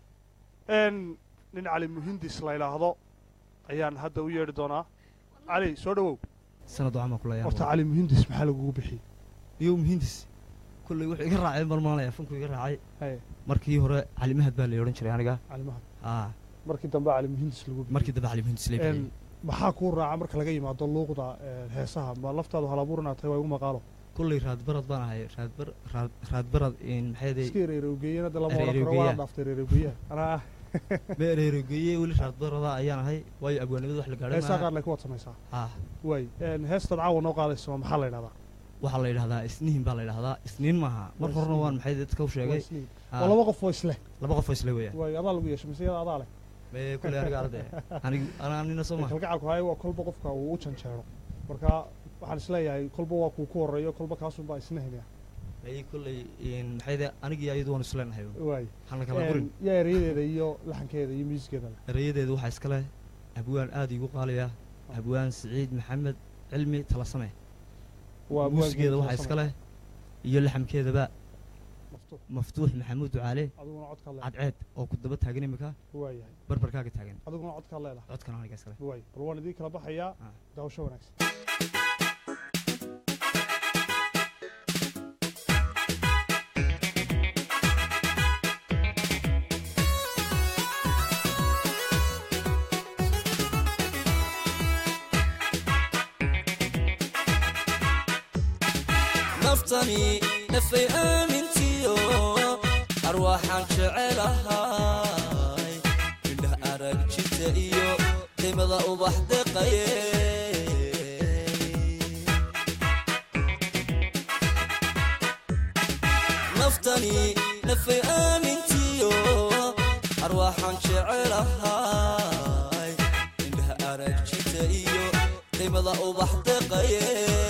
nin cali muhindis la ilaahdo ayaan hadda u yeedhi doonaa cali soo dhawow sanad waxaan ku leeyahay horta cali muhindis maxaa lagu bixiyay iyo muhindis kulli wuxuu iga raacay marmaanaya fanku iga raacay markii hore cali mahad baa la oran jiray aniga cali mahad markii dambe cali muhindis lagu bixiyay markii dambe cali muhindis la bixiyay maxaa ku raaca marka laga yimaado luuqda heesaha ma laftaadu halabuurna tahay waa ugu maqaalo kulli raad barad baan ahay raad barad in maxay iskireerowgeeyana dala mooro waa dhaaftay reerowgeeya ana beereerowgeeyay wali raad barada ayaan ahay way abwaanimada wax la gaaray heesaha qaar la ku wadsamaysaa way heestada caawa noo qaadayso maxaa la yiraahdaa waxaa la yiraahdaa isniin baa la yiraahdaa isniin maaha mar horena waan maxay dadka u sheegay waa laba qof oo isle weeyaan way adaa lagu yeeshay misiyada adaa leh mee kulli arga arday anina soo ma kalgacalku hay waa kolba qofka uu u janjeero marka waxaan isleeyahay kolba waa ku horeeyo kolba kaasuun baa isna helaya ay kulli in maxay anigii ayadu waan isleenahay way waxaan kala gurin yaa ereyadeeda iyo laxankeeda iyo miiskeeda ereyadeedu waxa iska leh abwaan aad igu qaaliya abwaan Saciid Maxamed cilmi talasame waa muusigeeda waxa iska leh iyo laxamkeedaba مفتوح محمود وعلي عدعد أو كنت بتهاجني مكان بربر كاك تهاجن أدوكنا عد كله لا عد كنا هنيك أسكله واي روان ذيك ربح يا داو شو نكس naftani nafay aamintiyo arwaaxaan jecelahay indha arag jita iyo qiimada ubax deqaye naftani nafay aamintiyo arwaaxaan jecelahay indha arag jita iyo qiimada ubax deqaye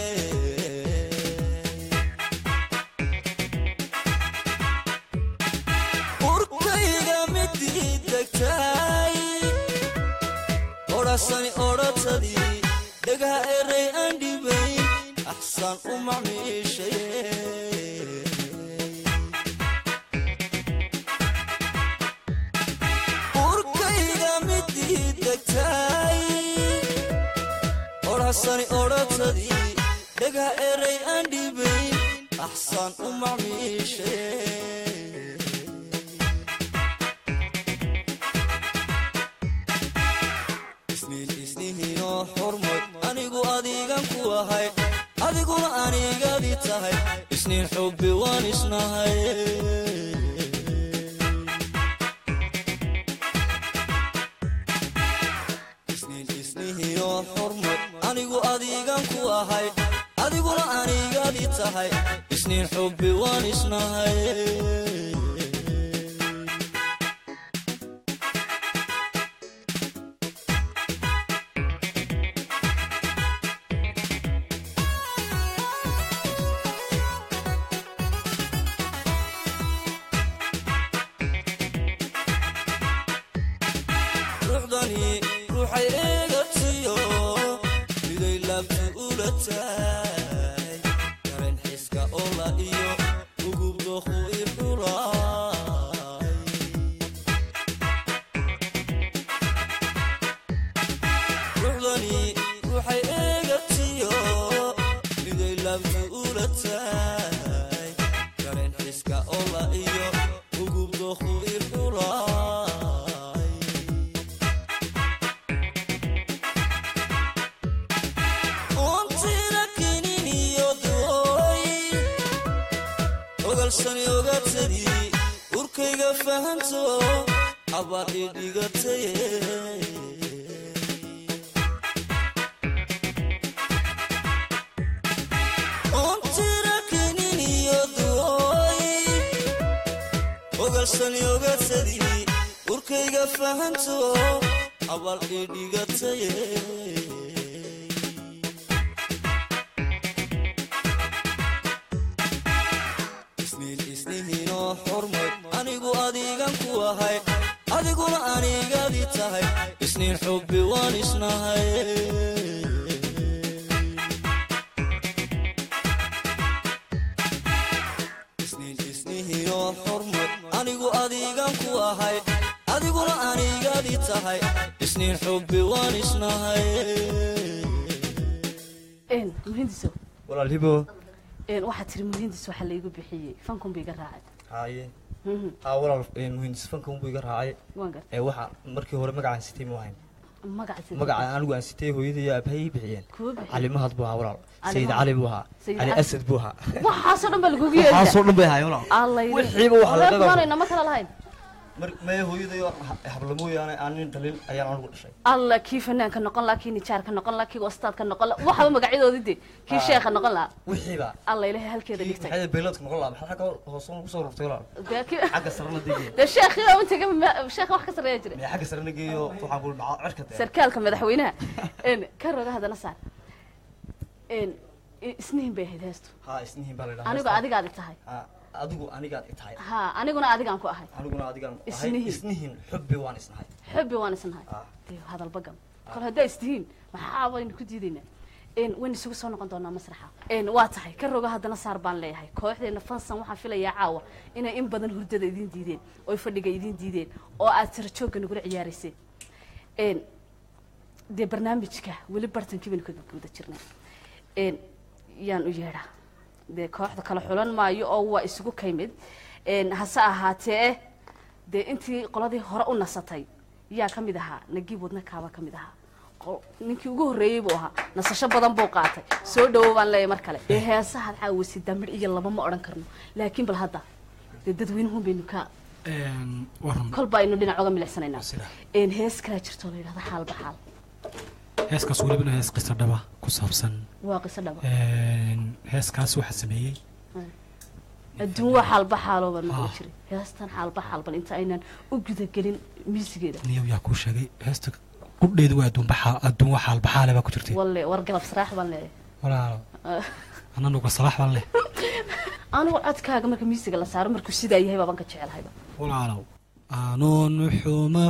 orasani oratadi dhagaha eray aan dhibayn axsaan u macmiishaye urkayga midii degtay orasani oratadi dhagaha eray aan dhibayn axsaan u macmiishaye anigu adigan ku ahay adiguna anigadi tahay isniin xubbi waan isnahay isnihiyo xurmad anigu adigan ku ahay adiguna anigadi tahay isniin xubbi waan isnahay urkayga fahanto abaad ii dhigataye ontira kenin iyo duoy ogalsani ogaadsadii urkayga fahanto abaad ii dhigataye anigu adigan ku ahay adiguna anigadi tahay isniin xubbi waan isnahay isnihiyo xurmad anigu adigan ku ahay adiguna anigadi tahay isniin xubbi waan isnahay muhiimdiiso walaal hibo waxaa tiri muhiimdiis waxaa laygu bixiyey fankun bay iga raacay haye walaal muhiimdiis fankan buu iga raacay waxa markii hore magacaan sitay ma ahayn magaca anigu aan sitay hooyadii iyo aabbahay bixiyeen cali mahad buu ahaa walaal sayid cali buu ahaa cali asad buu ahaa waxaasoo dhan baa lagugu yeeray waxaasoo dhan bay ahaayeen walaal wixiiba waxa laga qabanayna ma kala lahayn ما هويدي حبلموي أنا دليل أيام أنا قلت شيء الله كيف أنا كنقول لك كي نشار كنقول لك كي وسطات كنقول لك واحد مقعد ودي كي شيخ كنقول لك وحيبة الله يلهي هالكذا ديكتك هذا بيلات كنقول لك حاجة هوصون بصور فتولا حاجة سرنا دقيقة ده الشيخ وأنت كم الشيخ واحد كسر يجري حاجة سرنا دقيقة وطبعا بقول مع عركة سركالكم مدحوينها إن كرر هذا نصار إن سنين بهيد هستو ها سنين بالله أنا قاعد قاعد تهاي adigu anigaad itahay ha aniguna adigaan ku ahay aniguna adigaan isnihin xubbi waan isnahay hadal bagam kol hadaa isdiin maxaa waan ku diidaynaa waan isugu soo noqon doonaa masraxa waa tahay ka roga hadana saar baan leeyahay kooxdeena Fansan waxaan filayaa caawa inay in badan hurdada idin diideen oo fadhiga idin diideen oo aad tirjooga nagu ciyaaraysay de barnaamijka wali bartankii baan ku guda jirnay yaan u yeeraa de kooxda kala xulan maayo oo waa isugu kaymid hase ahaatee de intii qoladii hore u nasatay yaa kamid ahaa nagiib wadna kaaba kamid ahaa ninkii ugu horreeyay buu ahaa nasasho badan buu qaatay soo dhawo baan leeyahay mar kale heesaha caawisi damir iyo laba ma oran karno laakiin bal hadda dadweynuhu baynu ka kolba aynu dhinac uga milicsanaynaa hees kala jirto la yidhahdo xaalba xaal heeskaas weliba hees qiso dhaba ku saabsan waa qiso dhaba heeskaas waxaa sameeyey adduun waa xaalba xaaloo baan maqli jiray heestan xaalba xaalban inta aynan u gudagelin miisigeeda niyow yaa kuu sheegay heesta qudheedu waa adduun waa xaalba xaale baa ku jirtay walle war galab saraax baan leeyahay walaalo ananuga salaax baan leh anigu codkaaga marka miisiga la saaro markuu sidaa yahay baan ka jecelahayba walaalow anoon xuma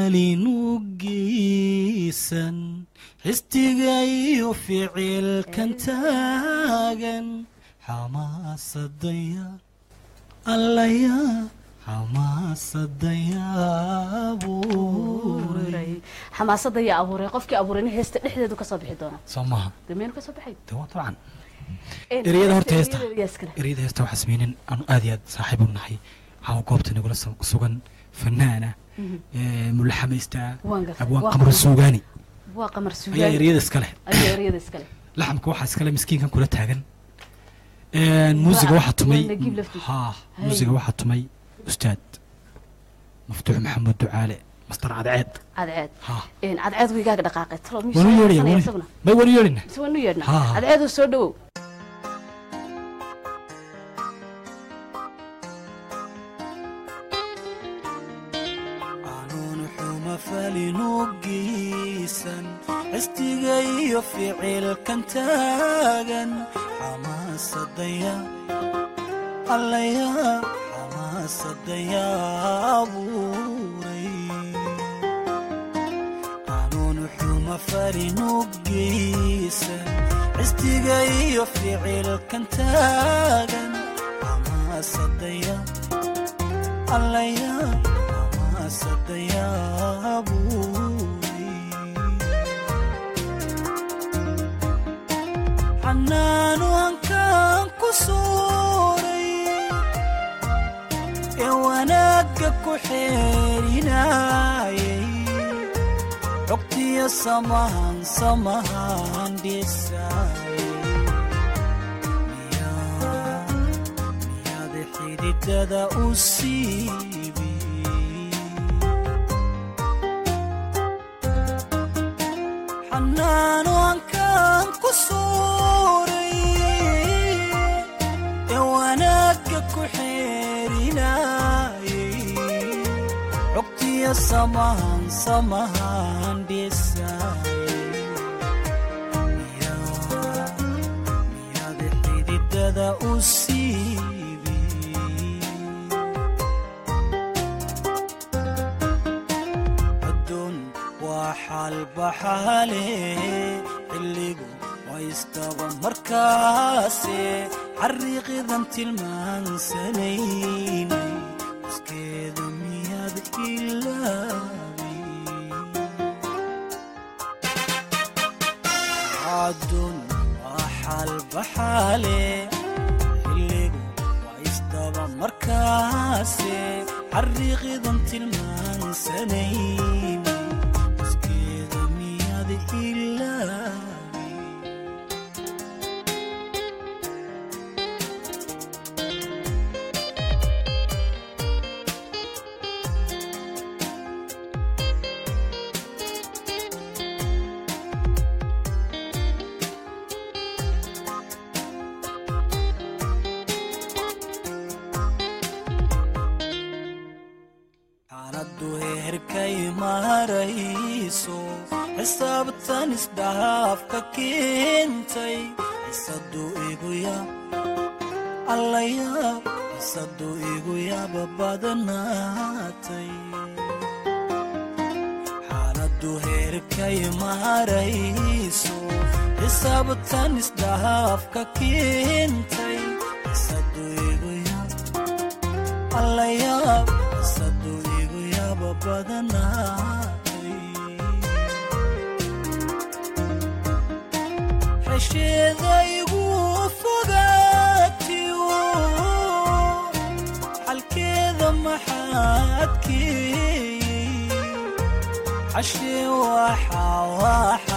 falinugeysan xistiga iyo ficilkan taagan xamaasadaya allaya xamaasadaya abuuray xamaasadaya abuuray qofkii abuurayna heesta dhexdeedu kasoo bixi doona soo maaha dameenu kasoo baxay waa dabcan ereyada horta heesta ereyada heesta waxaa sameynin aanu aad iyo aad saaxiib u nahay waxaa goobta nagula sugan fanaana mulaxamaysta abwaan qamar suugaani waa qamar suugaani ayaa ereyada iskale laxamka waxaa iskale miskiinkan kula taagan muusiga waxaa tumay muusiga waxaa tumay ustaad maftuux maxamed ducaale mastar cadceed cadceed wiigaaga dhaqaaqay wanu yeedhaya may wanu yeedhina wanu yeedhna cadceedoo soo dhawow falinugeysan xistiga iyo ficilkan taagan xamaasadaya allaya xamaasadaya abuuray anuun xuma falinugeysan xistiga iyo ficilkan taagan xamaasadaya allaya xanaanu hankaan ku suuray ee wanaagga ku xeerinayay xogtiya samahan dhisayay miyaada xididada u siibi xanaanu hankaan ku suuray ee wanaagga ku xeerinayay xogtiya samahan dhisayay miyaada xididada u siibi adduun waa xaalbaxaale xilligu waa istaba markaase xariiqidan tilmaansanaynay iskeeda miyaad ilaabi adduun waa xaalbaxaale xilligu waa istaba markaase xariiqidan tilmaansanaynay xaaladdu heerkay marayso xisaabtan isdhaafka keentay xisadu igu yaab allayaab xisadu igu yaaba badanaatay xaaladdu heerkay marayso xisaabtan isdhaafka keentay xisadu igu yaab allayaab xisadu igu yaaba badanaatay xesheedaygu fogaatiyo xalkeeda maxaad keeyey xashee waxa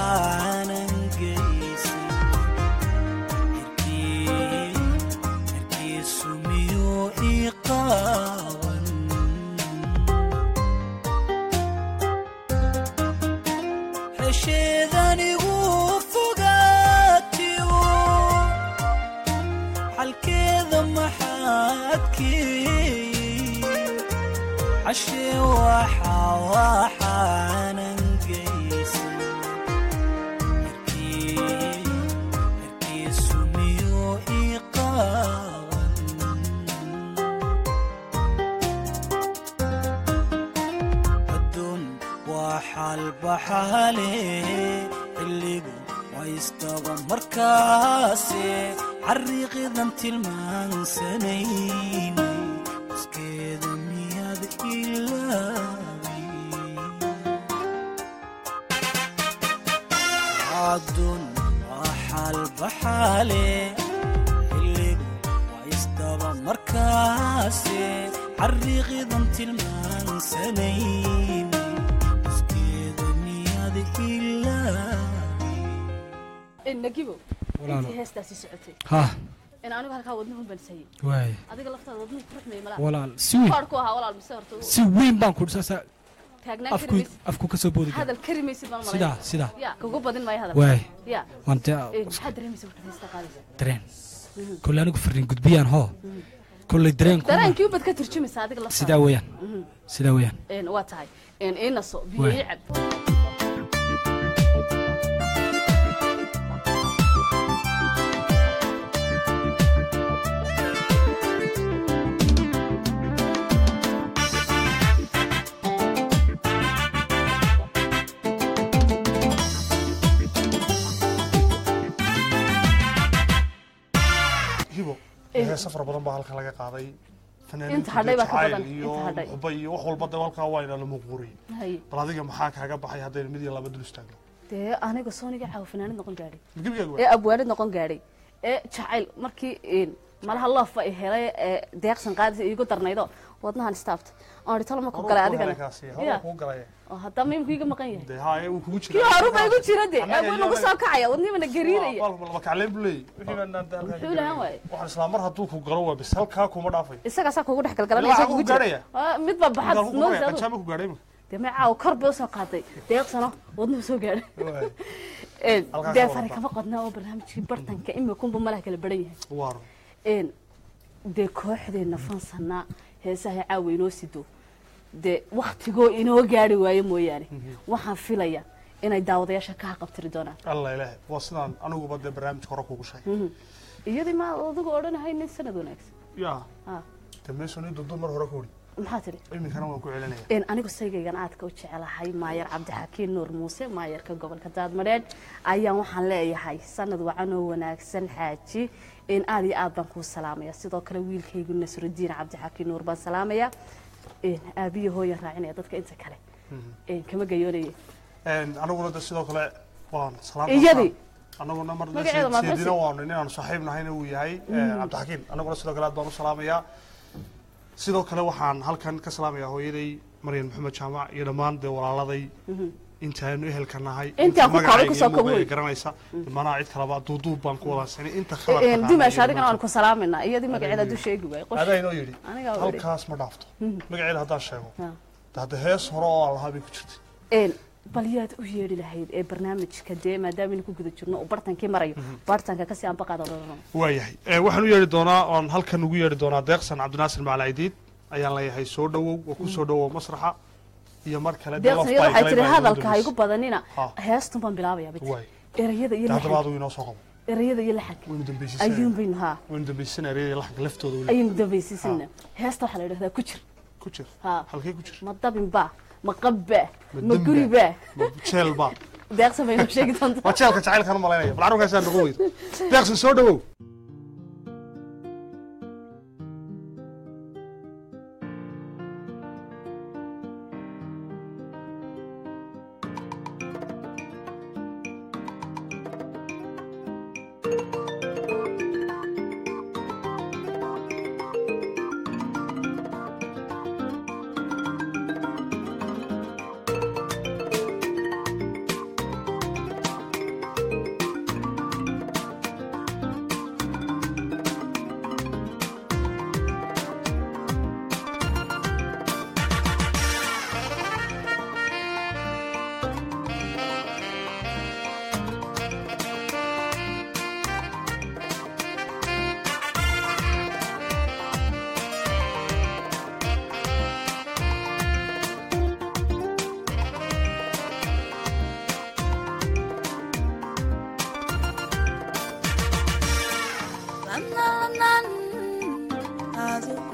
sanadkii cashee waxaanan geysan herkiisu miyuu ii qaawan adduun waa xaalbaxaale xilligu waystaba markaase xariiqidan tilmaansanayna iskeeda miyaad ilaawi adduun waa xaalbaxaale xilligu waystaba markaase xariiqidan tilmaansanayna iskeeda miyaad ilaawi nagibo Walaalo. intii heestaasi socotay Ha. in anigu halkaa wadnuhu balsayay Waay. adiga laftaada wadnuhu ku ruxmay malaa Walaal, si weyn. Qaar ku ahaa walaal mise horta Si weyn baan ku dhisaa taagnaan afku karimaysid afku ka soo boodi. hadal karimaysid baan malay Sidaa. ya kugu badin maayo hadal Waay. ya Wanta maxaa dareemaysa markaad heesta qaadaysa dareen. Kulli anigu fariin gudbiyaan hoo. Kulli dareen ku. dareenkii ubad ka turjumaysa adiga laftaada Sidaa weeyaan. Sidaa weeyaan. waa tahay inaso biyo Waay. cab hibo heesa fara badan baa halkan laga qaaday Inta hadhay baa ka badan, iyo inta hadhay. xuba iyo wax walba dee halkaa waa inaan la muquuriyey hay bal adiga maxaa kaaga baxay haddaynu mid iyo laba dul istaagno dee aniga sooniga caawa fanaanad noqon gaadhay gebigaaga ee abwaanid noqon gaadhay ee jacayl markii malaha loofa ay helay deeqsan qaadis iigu darnaydo wadnahan istaabta aan talo ma ku galay adigana hada kuu galay oo hadda mimku iga maqan yahay dee haa uu kugu kii jira horu ba igu jira dee ee nagu soo kacaya wadnimana gariiraya walba kacleen buu leeyahay wixii baan daalka wuxuu lahaan waaye waxaan isla mar hadduu ku galo waa bis halkaa kuma dhaafay isaga saa kugu dhex galgalanaysa kugu jira mid ba baxad moosad jaama ku gaadhay dee ma caaw kor bay soo qaaday deeqsano wadnuhu soo gaadhay dee fari kama qodna oo barnaamijkii bartanka imikunba malaha kala baran yahay waaro dee kooxdeena Fansanna heesaha caawa inoo sido dee waqtigoo inoo gaari waayo mooyaane waxaan filaya inay daawadayaasha ka qabtiri doonaan allah ilaahay waa sidaan aniguba dee barnaamijka hore kugu sheegay iyadii ma adigu odhanahay nin sanad wanaagsan yaa dee meeshu nin dudu mar hore ku wari maxaa tiri iminkana waan ku celinaya anigu saygaygan aadka u jecelahay maayar cabdixakiin nuur muuse maayarka gobolka daadmadheedh ayaan waxaan leeyahay sanad wacan oo wanaagsan xaaji aad iyo aad baan kuu salaamaya sidoo kale wiilkaygu nasrudiin cabdixakiin nuur baan salaamaya aabiyo hooyan raacinaya dadka inta kale kama gayoonaya aniguna de sidoo kale waan salaam iyadii anaguna mar seedina waanu inaan saaxiib nahayna uu yahay cabdixakiin anaguna sidoo kale aad baan u salaamayaa sidoo kale waxaan halkan ka salaamayaa hooyaday maryan maxamed jaamac iyo dhammaan dee walaaladay intaanu ehelka nahay intaan ku kooban ku soo kooban garanaysa manaa cid kalaba duuduub baan ku wadaansanay inta khalad dimash adigana waan ku salaamayna iyadii magaceeda du sheegi waay qof adaa inoo yidhi halkaas ma dhaafto magaceeda haddaan sheego hadda hees hore oo aan lahaa bay ku jirtay bal yaad u yeedhi lahayd ee barnaamijka dee maadaama aynu ku guda jirno oo bartankii marayo bartanka kasii anbaqaada waayahay waxaan u yeedhi doonaa oon halkan ugu yeedhi doonaa deeqsan cabdinaasir macalaidiid ayaan leeyahay soo dhawow oo ku soo dhawow masraxa iyo mar kale deeqsan waxay tiri hadalka ha igu badanina heestun baan bilaabayaa bit erayada iyo laxanka hadaba inoo soo qabo erayada iyo laxanka waynu dambaysiisana ayuun baynu haa waynu dambaysiisana erayada iyo laxanka laftooda ayuun dambaysiisana heesta waxaa la yidhahdaa ku jir haa halkee ku jir ma dabin baa ma qabba ma guri baa ma jeel baa deeqsan baynu sheegi doontaa waa jeelka jacaylkan u malaynaya bal carruurkaasaa noqon weyda deeqsan soo dhawow adu ku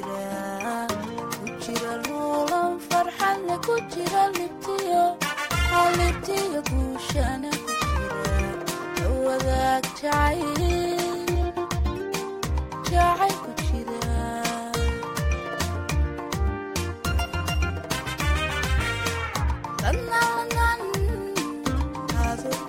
jira luulan farxadna ku jira libtiyo halibtiyo guushana ku jira la wadaag jacayl ku jira lannanan adu ku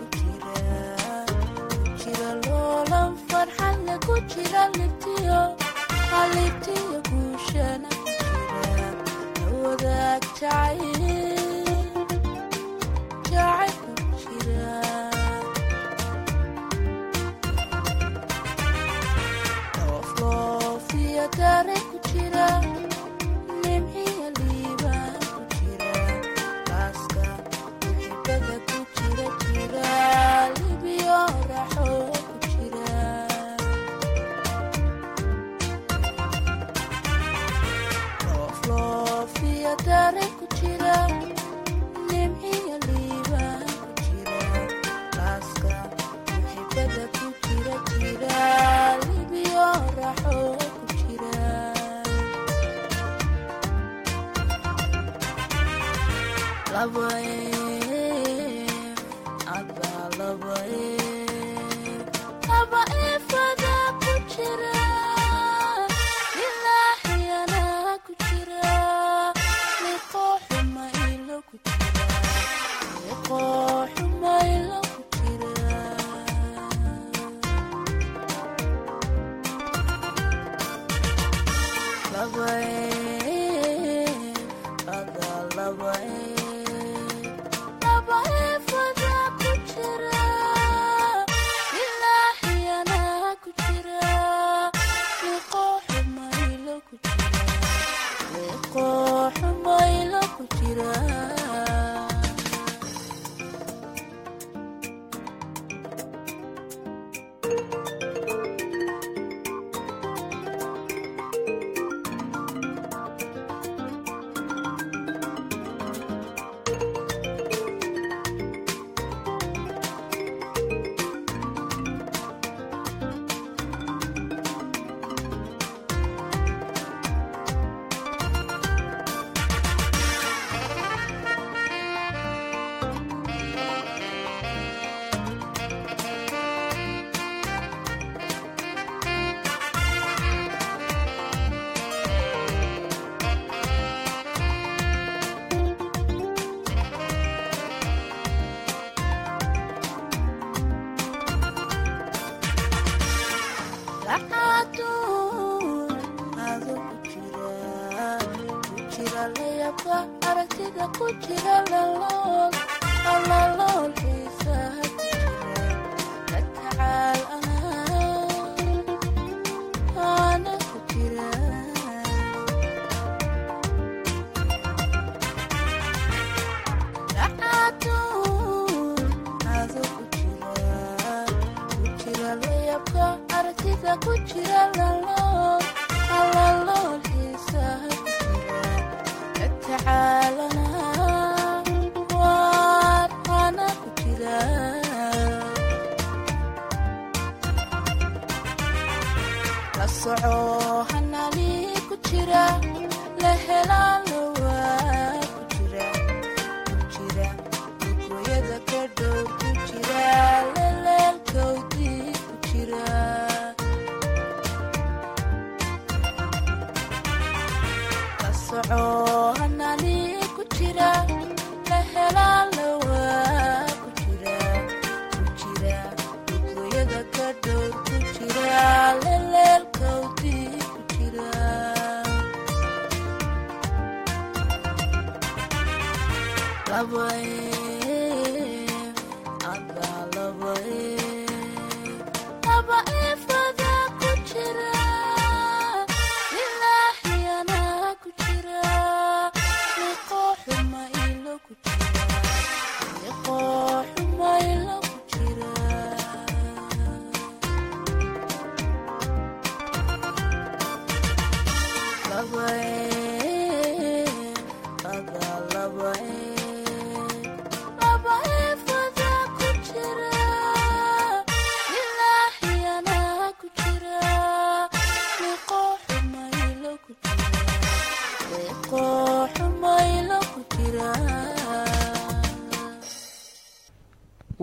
jira luulan farxadna ku jira libtiyo halibtiyo guushana ku jira la wadaag jacayl ku jira loofiya dare ku jira nimciya liibaan ku jira qaaska muxibada ku jira libiyo raxo ku jira loofiya dare ku jira nimciya liibaan ku jira qaaska muxibada ku jira libiyo raxo ku jira laba eefada ku jira ilaaxiyana ku jira liqooxuma ilo ku jira liqooxuma ilo ku jira laba eefada ku jira ilaaxiyana ku jira liqooxuma ilo ku jira liqooxuma ilo ku jira aragtida ku jira lalool xiisaha ku jira la tacaal ana ku jira lacaatuun adu ku jira layabka aragtida ku jira lalool xiisaha ku jira la tacaalana waan ana ku jira la soco hanani ku jira la helaan lawaa ku jira dugoyada ka dhow ku jira laleelkawdii ku jira la soco hanani ku jira la helaan lawaa ku jira dugoyada ka dhow ku jira laleelkawdii ku jira laba eefada ku jira ilaaxiyana ku jira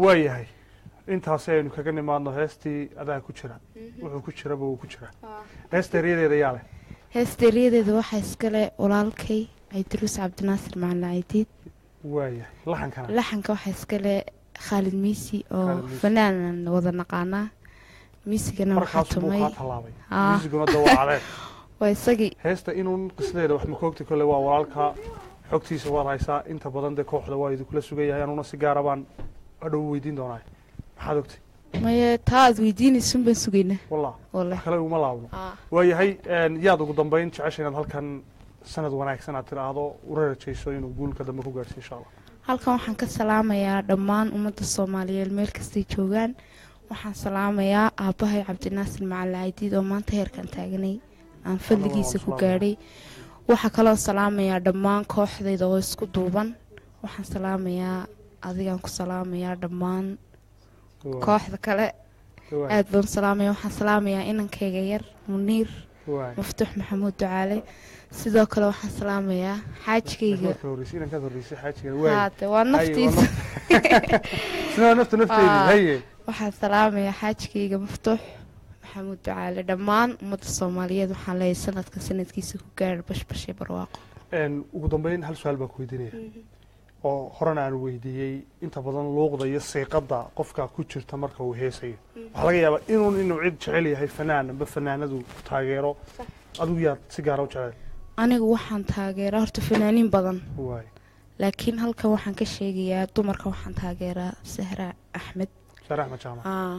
waayahay intaasi aynu kaga nimaadno heestii adaa ku jira wuxuu ku jiraba uu ku jira heesta eriyadeeda yaa leh heesta eriyadeeda waxaa iskale walaalkay Idris Cabdinaasir Macalin Aydiid waayahay laxanka waxaa iskale Khalid Miisi oo fanaan wada naqaanaa miisigana waxaa tumay miisiguna dawacadeen waa isagii heesta inuu qisleeda wax ma koogta kale waa walaalka xogtiisa waa haysaa inta badan de kooxda waa idin kula sugayahay anuna si gaar ah baan adhow weydiin doonaa maxaad ogtay maya taad weydiinaysun baan sugaynaa wallah kale uma laabno waayahay yaad ugu dambeyn jecesha inaad halkan sanad wanaagsan aad tiraahdo una rajayso inuu guulka dambe ku gaarsiiyo insha allah halkan waxaan ka salaamayaa dhammaan ummadda Soomaaliyeed meel kastay joogaan waxaan salaamayaa aabahay Cabdinaasir Macalin Aydiid oo maanta heerkan taaganay aan fadligiisa ku gaadhay waxa kaloo salaamayaa dhammaan kooxdayda oo isku duuban waxaan salaamayaa adigaan ku salaamayaa dhammaan kooxda kale aad baan salaamayaa waxaan salaamayaa inankayga yar Muniir Muftuux Maxamuud Ducaale sidoo kale waxaan salaamayaa xaajkayga waa naftiisa waxaan salaamayaa xaajkayga Muftuux محمود تعالى دمان أمة الصومالية وحنا لي سنة كسنة كيس كوكار بش برواقة. ugu dambeyn hal su'aal baa ku weydiinaya oo horena aan weydiiyey inta badan luuqda iyo siiqada qofka ku jirta marka uu heesayo waxa laga yaabaa inuu cid jecel yahay fanaan amba fanaanadu taageero adigu yaad si gaar ah u jecel anigu waxaan taageeraa horta fanaaniin badan laakiin halkan waxaan ka sheegayaa dumarka waxaan taageeraa Sahra Axmed jaamac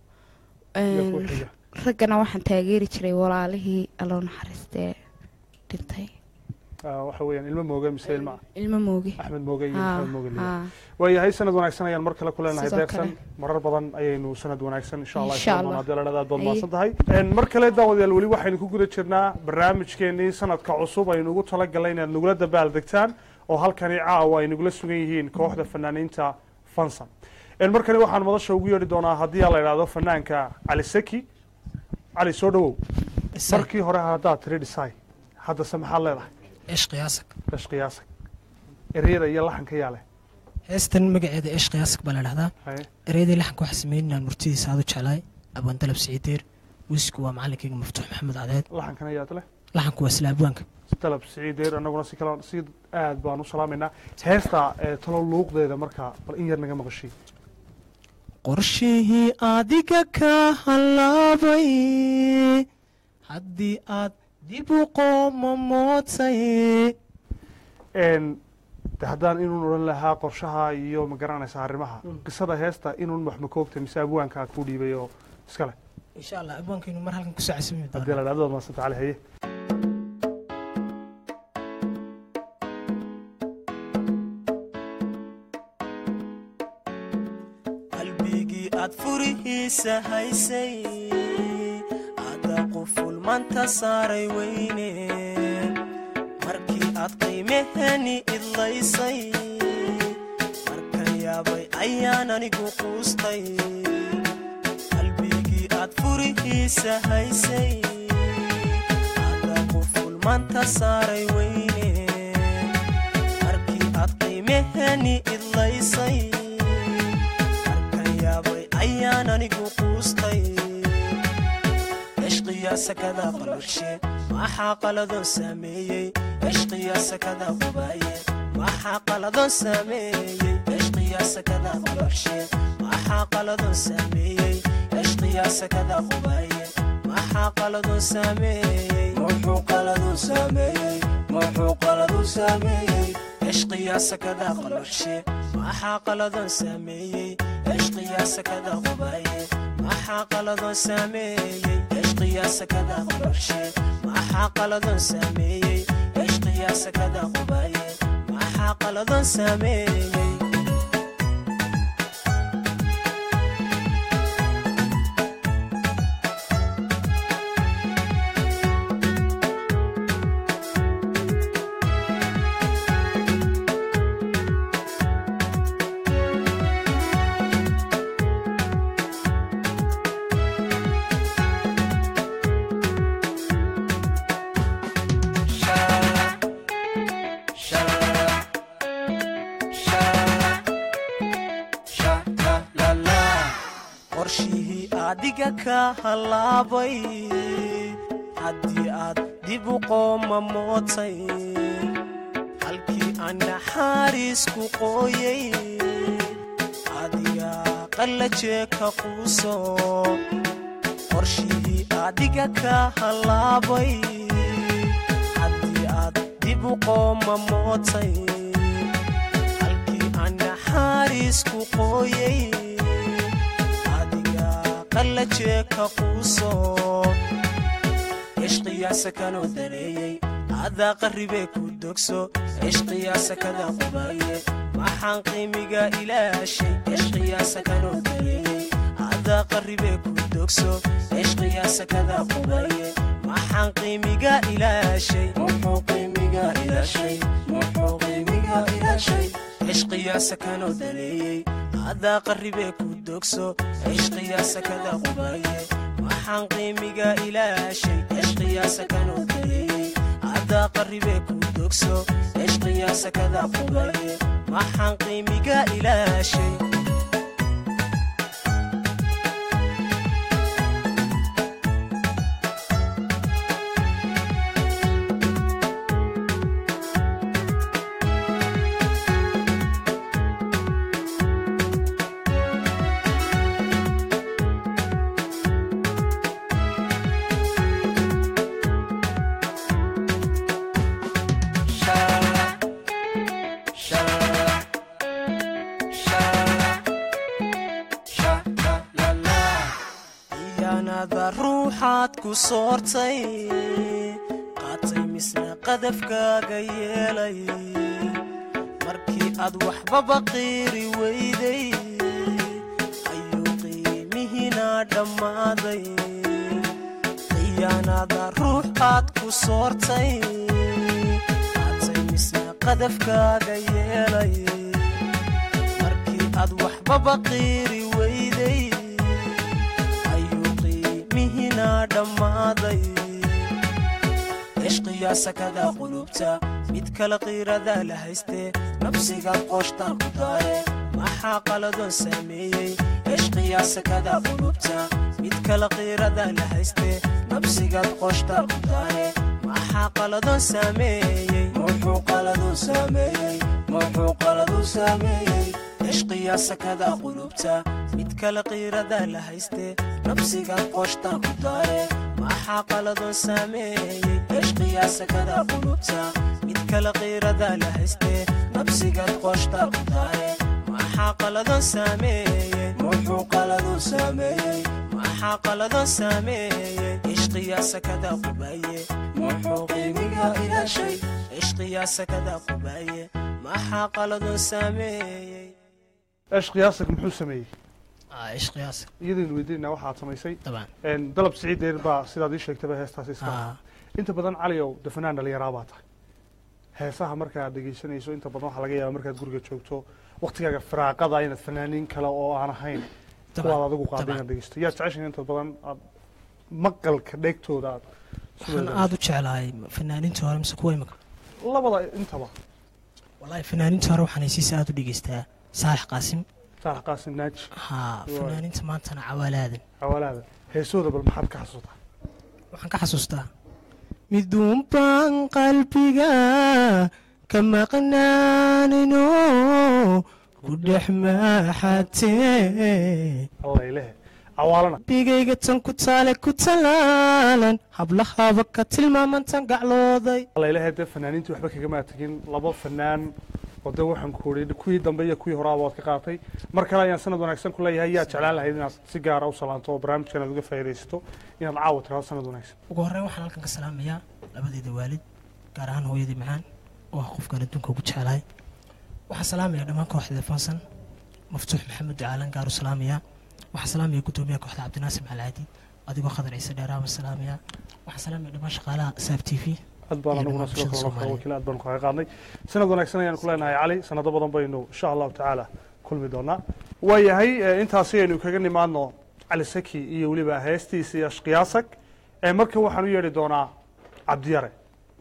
ragana waxaan taageeri jiray walaalihii Allow naxariistee dhintay waxa weeyaan ilmo mooge mise ilmo mooge Axmed mooge iyo Axmed mooge waayahay sanad wanaagsan ayaan mar kale ku leenahay deeqsan marar badan ayaynu sanad wanaagsan insha Allah hadii la dhadaad baad maasan tahay mar kale daawadayaal wali waxaynu ku guda jirnaa barnaamijkeenii sanadka cusub aynu ugu talagalay inaad nagula dabaaldegtaan oo halkani caawa ay nagula sugan yihiin kooxda fanaaniinta Fansan markani waxaan madasha ugu yeedhi doonaa haddii la yiraahdo fanaanka Cali Saki Cali soo dhawow markii hore haddaad tiri dhisay hadda samaxaad leedahay ايش قياسك ereyada iyo laxanka yaa leh heestan magaceeda ايش قياسك baa la dhahdaa ereyada laxanka waxa sameeynaa murtidiisa aad u jeclay abaan dalab Siciideer wisku waa macallinkayga Muftuux Maxamed Cadeed laxankana yaa leh laxanku waa Islaabwaanka dalab Siciideer anaguna si aad baan u salaameynaa heesta talo luuqdeeda marka bal in yar naga maqashay qorshihii adiga ka halaabay haddii aad dib u qoomamoodsay haddaan inuun odhan lahaa qorshaha iyo ma garanaysaa arrimaha qisada heesta inuun wax ma koogta mise abwaanka ku dhiibay oo iskale insha allah abwaankiinu mar halkan ku saacaysan haddii la dhahdo maasanta cali haye aad furihiisa haysay ada quful manta saaray weyne markii aad qiimeheni idlaysay marka yaabay ayaan anigu quustay qalbigii aad furihiisa haysay ada quful manta saaray weyne markii aad qiimeheni idlaysay ayaan anigu quustay ishqiya sakada qalbshe waxa qaladoo sameeyay ishqiya sakada qubaye waxa qaladoo sameeyay ishqiya sakada qalbshe waxa qaladoo sameeyay ishqiya sakada qubaye waxa qaladoo sameeyay wuxuu qaladoo sameeyay wuxuu qaladoo sameeyay ishqiya sakada qalbshe waxa qaladoo sameeyay ishqiya sakada qubaye waxa qaladoo sameeyay ishqiya sakada qalbshe waxa qaladoo sameeyay ishqiya sakada qubaye waxa qaladoo sameeyay Shut adiga ka halaabay haddii aad dib u qooma mootay halkii aan naxariis ku qooyay adiga qallajee ka quuso qorshihii adiga ka halaabay haddii aad dib u qooma mootay halkii aan naxariis ku qooyay adiga qallajee ka quuso ishqiyaa sakanoo dareeyey adaa qarribee ku dogso ishqiyaa sakada qubaye maxaan qiimiga ilaashay ishqiyaa sakanoo dareeyey adaa qarribee ku dogso ishqiyaa sakada qubaye maxaan qiimiga ilaashay muxuu qiimiga ilaashay muxuu qiimiga ilaashay ishqiyaa sakanoo dareeyey adaa qarribee ku dogso ishqiyaa sakada qubaye maxaan qiimiga ilaashay ishqiyaa sakanoo dareeyey adaa qarribee ku dogso ishqiyaa sakada qubaye maxaan qiimiga ilaashay ruuxaad ku soortay qaatay misna qadafkaaga yeelay markii aad waxbaba qiiri weyday ayuu qiimihiina dhammaaday khiyaanada ruuxaad ku soortay qaatay misna qadafkaaga yeelay markii aad waxbaba qiiri weyday dhammaaday ishqiyaa sakada qulubta mid kala qiirada la haystee nafsigaad qooshtaan ku daare maxaa qaladoon sameeyey ishqiyaa sakada qulubta mid kala qiirada la haystee nafsigaad qooshtaan ku daare maxaa qaladoon sameeyey muxuu qaladoon sameeyey muxuu qaladoon sameeyey ishqiyaa sakada qulubta mid kala qiirada la haystee nafsigaad qooshtaan ku daare maxaa qaladoon sameeyey ishqiyaa sakada qulubta mid kala qiirada la haystee nafsigaad qooshtaan ku daare maxaa qaladoon sameeyey muxuu qaladoon sameeyey maxaa qaladoon sameeyey ishqiyaa sakada qubaye muxuu qiimiga ilaashay ishqiyaa sakada qubaye maxaa qaladoon sameeyey ishqiyaasag muxuu sameeyey ishqiyaasag iyadaynu weydiinaa waxaad samaysay dalab siciid deer baa sidaad ii sheegtaba heestaas iska inta badan caliow dafanaan dhalinyaraa baa tahay heesaha markaad dhegeysanayso inta badan waxaa laga yaaba markaad guriga joogto waktigaaga firaaqada inaad fanaaniin kale oo aan ahayn kuwaad adigu qaaday inaad dhegeysto yaad jeceshahay inta badan aad maqalka dheegtooda aad waxaan aada u jeclahay fanaaniinta hore mise kuwa imika labada intaba wallahi fanaaniinta hore waxaan heysiisa aada u dhegeystaa صالح قاسم ناج ها فنان انت ما انت عوالادن هيسودا بالمحل كحسوستا waxaan ka xasuustaa midun baan qalbiga kama qanaanino ku dhex maaxatee allah ilaah awaalana bigayga tan ku taale ku talaalan hablahaba ka tilmaamantan gaclooday allah ilaah de fanaaniintii waxba kaga maatagin laba fanaan wada waxaan ku oray kuwii dambe iyo kuwii hore aad ka qaatay mar kale ayaan sanad wanaagsan ku leeyahay yaa jeclaan lahayd inaad si gaar ah u salaanto barnaamijkan aad uga faa'iideysto inaad caawa tiraado sanad wanaagsan ugu horreyn waxaan halkan ka salaamayaa labadeeda waalid gaar ahaan hooyadii macaan oo qofkan adduunka ugu jeclahay waxaan salaamayaa dhammaan kooxda Fansan maftuux maxamed caalan gaar u salaamayaa waxaan salaamayaa gudoomiyaha kooxda cabdinaasir macalcaadi adigoo khadar ciise dheeraama salaamayaa waxaan salaamayaa dhammaan shaqaalaha saab TV أدبان أنا وناسك وكيل أدبان قاعدني سنة ونكسنا يعني كلنا هاي علي سنة ضبطا بينه إن شاء الله تعالى كل مدونا ويا هي أنت هسيني وكأني ما إنه على سكي يولي بقى هستي سياش قياسك مركب وحنو يردونا عبديره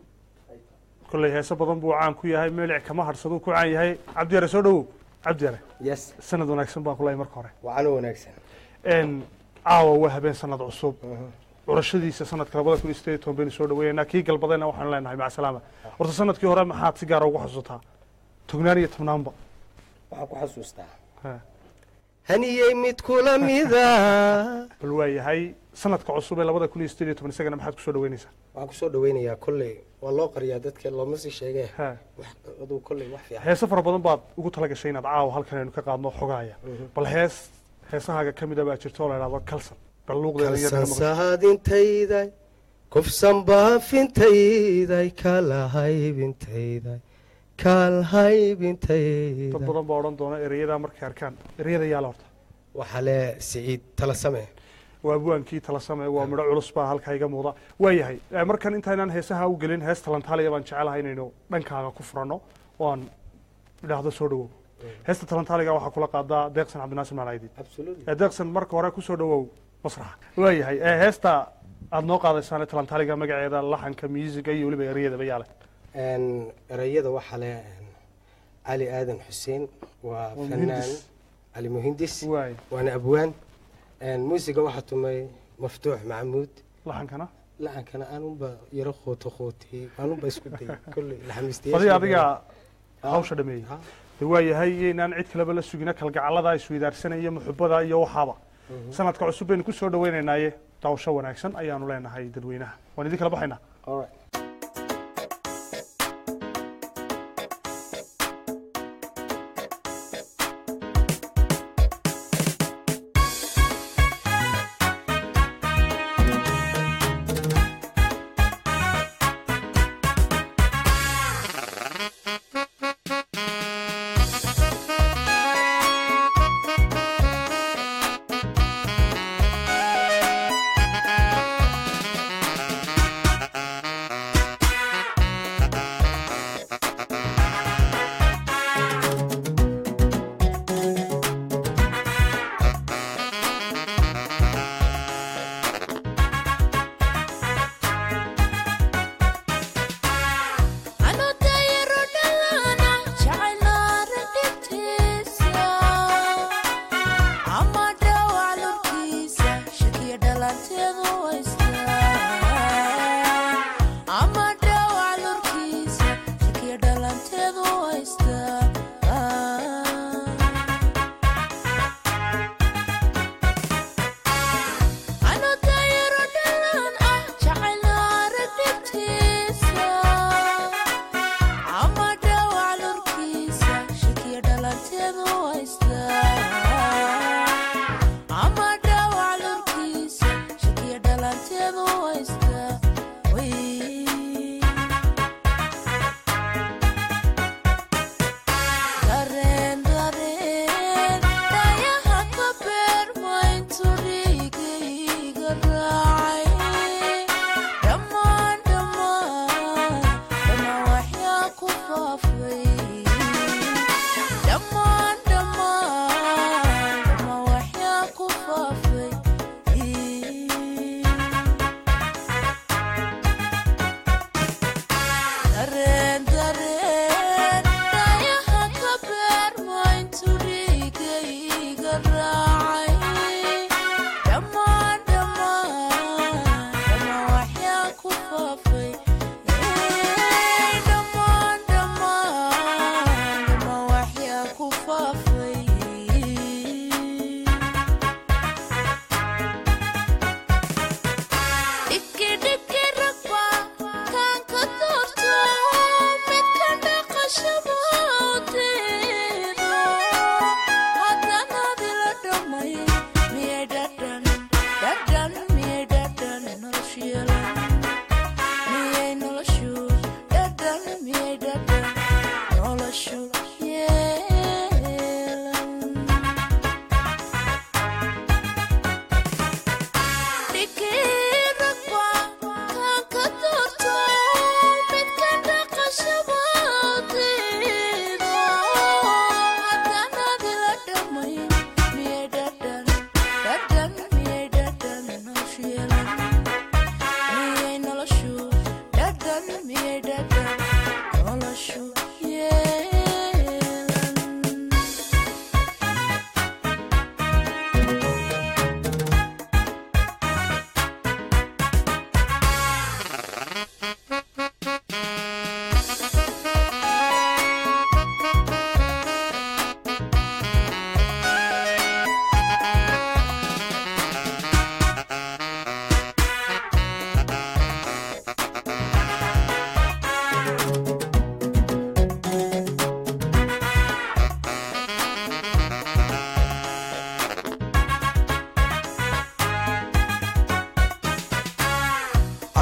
كل هي سبضن بو عام كويا هاي ملع كما هرسدو كو عاي هاي عبديره سودو عبديره يس سنة ونكسن بان كلها مركورة وعلو ونكسن caawa waa habeen sanad cusub curashadiisa sanadka 2018 baynu soo dhaweynaa kii galbadayna waxaan leenahay maca salaama horta sanadkii hore maxaad si gaar ah ugu xasuusataa tognaan iyo tobnaanba waxaan ku xasuustaa haniyey mid kula mida bal waa yahay sanadka cusub ee 2018 isagana maxaad ku soo dhaweynaysaa waxaan ku soo dhaweynayaa kolley waa loo qariyaa dadka looma sii sheegee aduu kolley wax fiican heesa fara badan baad ugu talagashay inaad caawa halkan aynu ka qaadno xogaaya bal heesahaaga ka mida baa jirto oo la idhahdo kalsan kalsan saadintayday kufsan baafintayday kala haybintayday dad badan baa odhan doona ereyada markay arkaan ereyada yaala horta waxaa le siciid talasame waa abwaankii talasame waa midho culus baa halkaa iga muuqda waa yahay markan intaynaan heesaha u gelin hees talantaaliya baan jecelahay inaynu dhankaaga ku furanno oo aan idhaahdo soo dhawow heesta talantaaliga waxaa kula qaadaa deeqsan cabdinaasir macalcaydiid deeqsan marka hore ku soo dhawow masraxa waa yahay heesta aad noo qaadaysaan talantaaliga magaceeda laxanka miisiga iyo weliba ereyadaba yaale erayada waxaa le cali aadan xuseen waa fanaan cali muhindis waana abwaan muusiga waxaa tumay maftuux maxamuud laxankana aanunba yaro qootiyey aanunba isku dayay kolley laxamiistayaasha adiga hawsha dhameeyey waa yahay inaan cid kaleba la sugina kalgacalada isweydaarsanaya muxubada iyo waxaaba sanadka cusub baynu ku soo dhaweynaynaaye daawasho wanaagsan ayaanu leenahay dadweynaha waan idin kala baxaynaa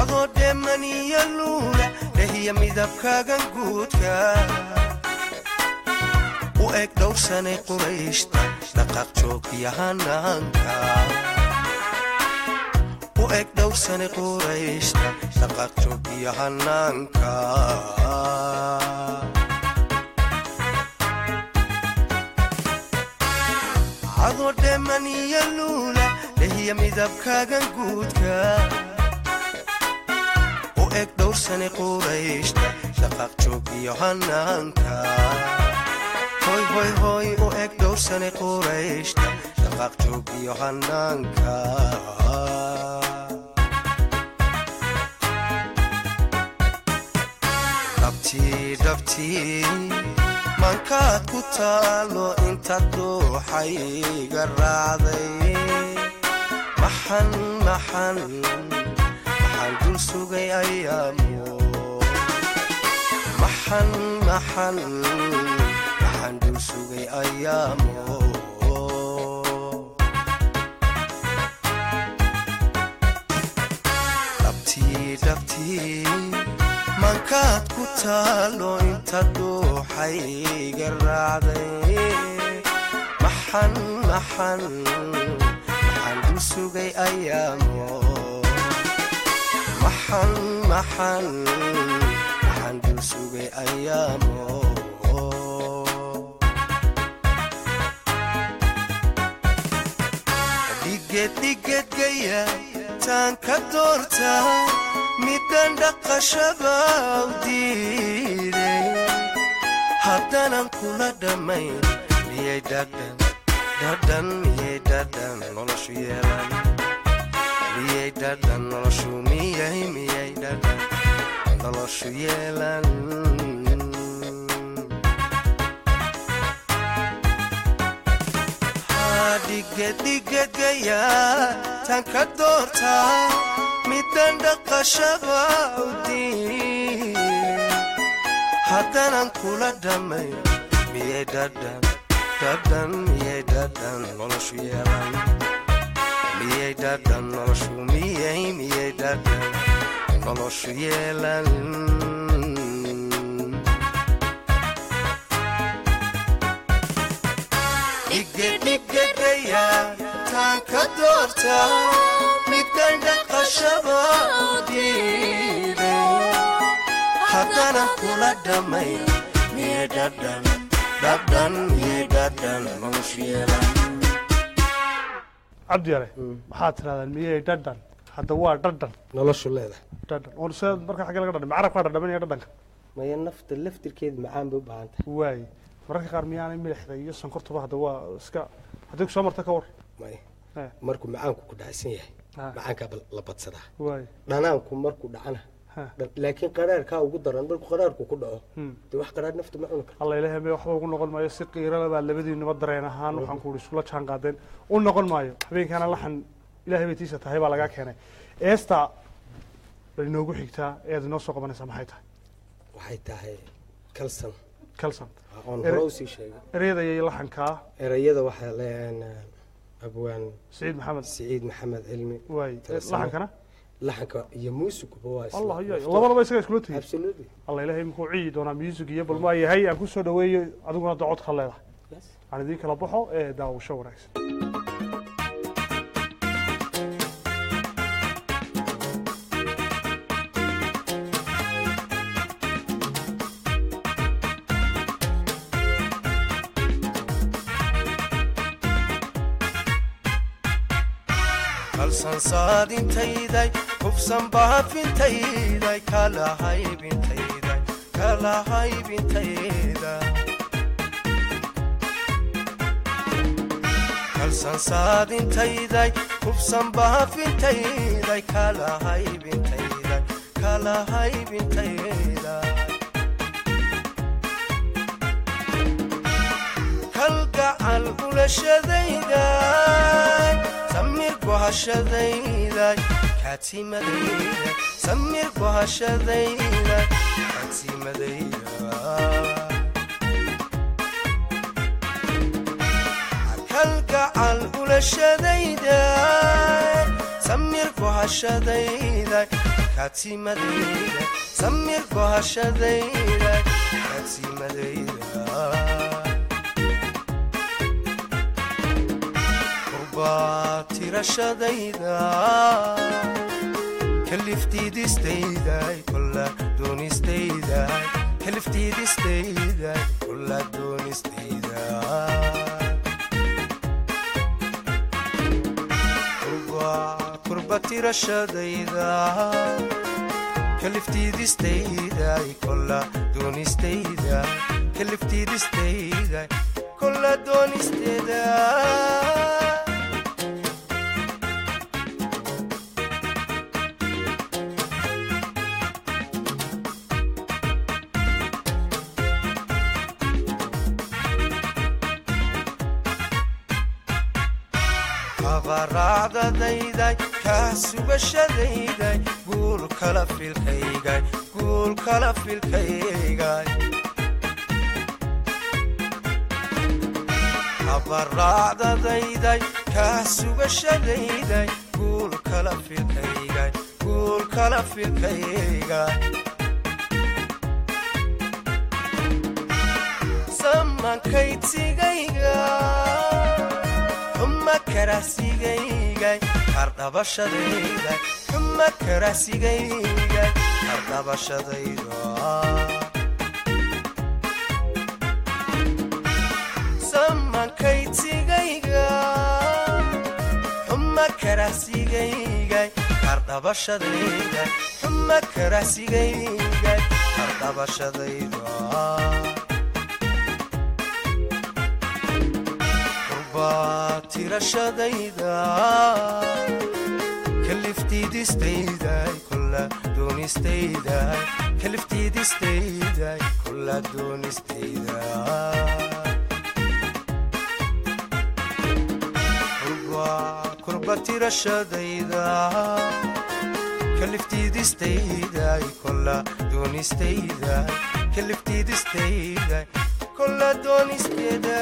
adoo dheemaniyo luula dhahiya midabkaagan guudka u eg dhowrsanay qurayshta dhaqaaq joogiya hanaanka u eg dhowrsanay qurayshta dhaqaaq joogiya hanaanka adoo dheemaniyo luula dhahiya midabkaagan guudka u eg dhowrsanay qurayshta dhaqaaq joogiyo hanaanka hoy hoy hoy u eg dhowrsanay qurayshta dhaqaaq joogiyo hanaanka dhabtii mankaad ku taalo intaad dooxayga raacday maxan dul sugay ayaamo maxan dul sugay ayaamo dhabtii mankaad ku taalo intaad dooxayga raacday maxan dul sugay ayaamo maxan dul sugay ayaamo dhigedgaya taan ka doorta middan dhaqashaba u diiday haddanan kula dhammayn miyay dhadhan miyay dhadhan noloshu yeelan miyay dhadhan noloshu miyay dhadhan noloshu yeelan dhigedgaya tan ka doorta middan dhaqashaba u diiday haddanan kula dhammayn miyay dhadhan miyay dhadhan noloshu yeelan miyay dhadhan noloshu miyay dhadhan noloshu yeelan dhigedgaya taan ka doorta middan dhaqashaba u diiday haddanan kula dhammayn miyay dhadhan miyay dhadhan noloshu yeelan cabdi yare maxaad tirahdaan miyay dhadhan hadda waa dhadhan noloshu leedahay dhadhan oo see marka xagga laga dhadhan carabkaa dhadhaminaya dhadhanka maya nafta laftirkeeda macaan bay u baahan tahay waay mararka qaar miyaanay milixda iyo sonkortuba hadda waa iska haddii ku soo marta ka war maya markuu macaanku ku dhacsan yahay macaankaa la badsadaa waay dhanaanku markuu dhacana laakiin qaraarkaa ugu daran markuu qaraarku ku dhaco dee wax qaraar nafta ma cuni karo alla ilaahay may waxba ugu noqon maayo si qiirala baa labadiinaba dareen ahaan waxaan ku ihi isula jaan qaadeen u noqon maayo habeenkaana laxan ilaahay bay tiisa tahay baa lagaa keenay eesta bay inoogu xigtaa eed inoo soo qabanaysaa maxay tahay waxay tahay kalsan oon hore usii sheegay ereyada iyo laxankaa ereyada waxaa leeyahan abwaan siciid maxamed cilmi waay laxankana laxanka iyo muusigba waa allah ya labadaba isaga iskula tigi absolutely allah ilaahay muxuu ciidi doonaa music iyo bal ma yahay aan ku soo dhaweeyo adiguna dacod ka leedahay aan idin kala baxo ee daawasho wanaagsan kalsan saadintayday hubsan baafintayday kala haybintayda kalsan saadintayday hubsan baafintayday kala haybintayda kalgacal ulashadayday samir gohashadayday katimadayda samir gohashadayday katimadayda kalgacal ulashadayday samir gohashadayday kaadsiimadayda samir gohashadayda kaadsiimadayda kurbaa tirashadayda kaliftiidistayday kolla doonistayday kaliftiidistayday kolla doonistayda kurbatirashadayda kaliftiidistayday kolla doonistayda kaliftiidistayday kolla doonistayda raacdadayday kaa sugashadayday guul kala filkaygay guul kala filkaygay habaraacdadayday kaa sugashadayday guul kala filkaygay guul kala filkaygay samankaytigayga xuma karasigaygay hardhabashadayda xuma karasigaygay hardhabashadayda samankaytigayga xuma karasigaygay hardhabashadayda xuma karasigaygay hardhabashadayda tirashadayda kaliftiidistayday kolla doonistayday kaliftiidistayday kolla doonistayda kurbatirashadayda kaliftiidistayday kolla doonistayday kaliftiidistayday kolla doonistayda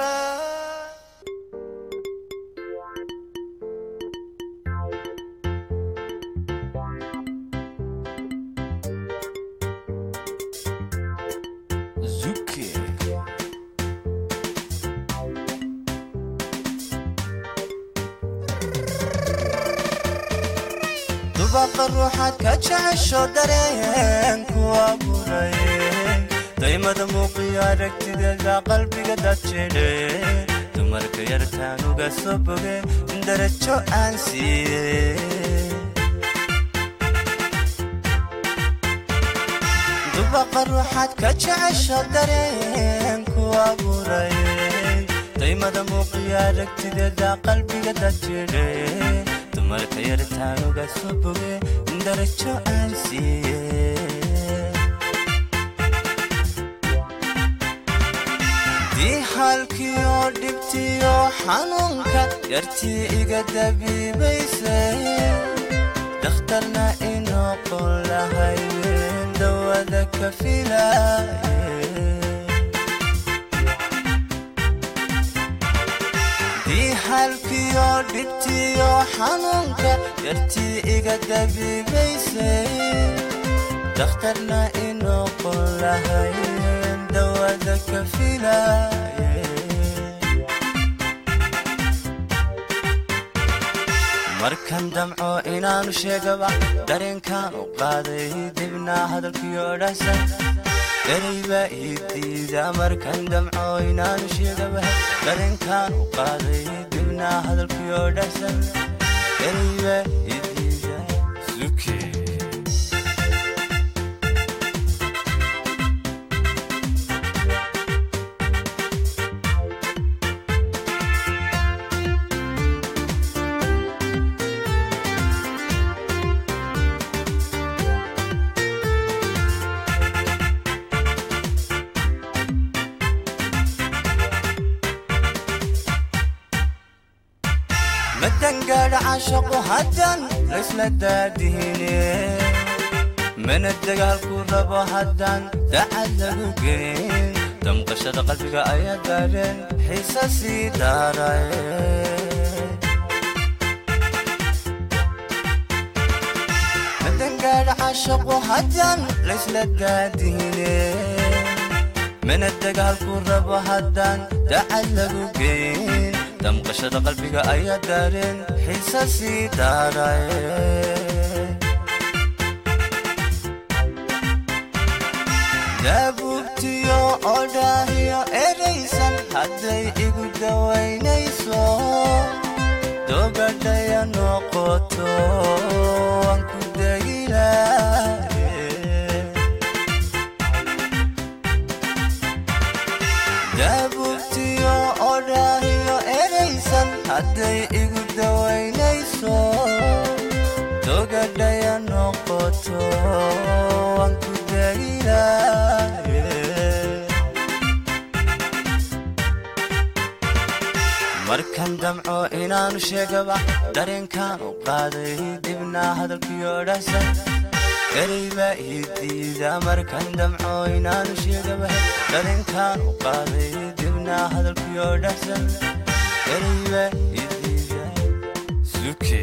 ruuxaad ka jecesho dareenku abuuray daymada muuqiyo aragtideeda qalbiga dadjidhe dumarka yartaan uga soo boge darajo aan siiye dubaqa ruuxaad ka jecesho dareenku abuuray daymada muuqiyo aragtideeda qalbiga dadjidhe dumarka yartaan uga soo boge darajo aan siiye dii halkii oo dhibtiyo xanuunka yartii iga dabiibaysay dakhtarna inoo qon lahayn dawada ka filaaye halkii oo dhibtiyo xanuunka yartii iga dabiibaysay dakhtarna inoo qon lahayn dawada ka filaaye markan damco inaanu sheegaba dareenkaan u qaaday dibna hadalkiyo dhahsan ereybaa ii diida markan damco inaanu sheegaba dareenkaan u qaaday dibna hadalkiyo dhahsan ereybaa ii diida suke مدنقال عاشق هدن ليس لدادهيني من الدقال كوربو هدن تعلقو قين دم قشد قلبك ايا دارين حساسي دارين مدنقال عاشق هدان ليس لقاديني من الدقال كرب هدان تعلقوا قين دم قشر قلبك أي دارين حساسي دارين دابوبتيو أوداهيو إريسان هدي إيقو دوينيسو دوغا دايا نوقوتو وانكو دايلاي دابوبتيو أوداهيو إريسان هدي إيقو دوينيسو دوغا دايا نوقوتو وانكو دايلاي markan damco inaanu sheegaba dareenkaanu qaaday dibna hadalkiyo dhahsan ereyba idiida markan damco inaanu sheegaba dareenkaanu qaaday dibna hadalkiyo dhahsan ereyba idiida suke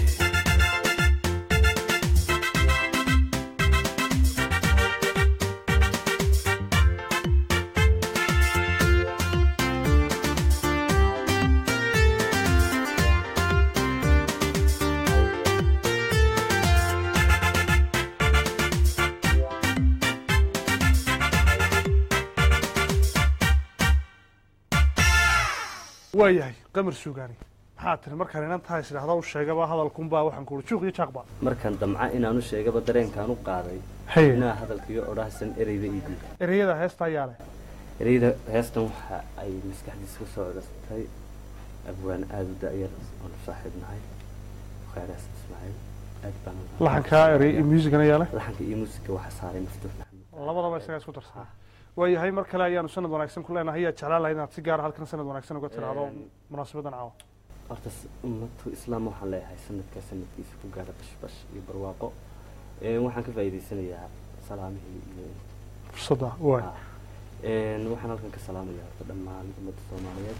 waayahay qamar suugaani maxaa tiri markaan inaan tahay sidhaahda u sheegaba hadalkunbaa waxaan kuuri juuq iyo jaaqba markaan damca inaanu sheegaba dareenkaan u qaaday inaa hadalkiyo odhahsan ereyda iidii ereyada heesta ayaa leh ereyda heestan waxa ay maskaxdiisa ka soo codastay abwaan aada u da'yar oonu saaxiibnahay khayraas ismaaciil aad baan laxanka erey iyo muusigan ayaa leh laxanka iyo muusiga waxaa saaray maftuux maxamed labadaba isagaa isku darsaday waayahay mar kale ayaanu sanad wanaagsan ku leenahay yaa jeclaan lahayd inaad si gaar halkan sanad wanaagsan uga tiraahdo munaasabadan caawa horta ummatu islaam waxaan leeyahay sanadkiisa ku gaara bashbash iyo barwaaqo waxaan ka faa'iidaysanayaa salaamihii iyo fursadda waay waxaan halkan ka salaamayaa horta dhammaan ummadda soomaaliyeed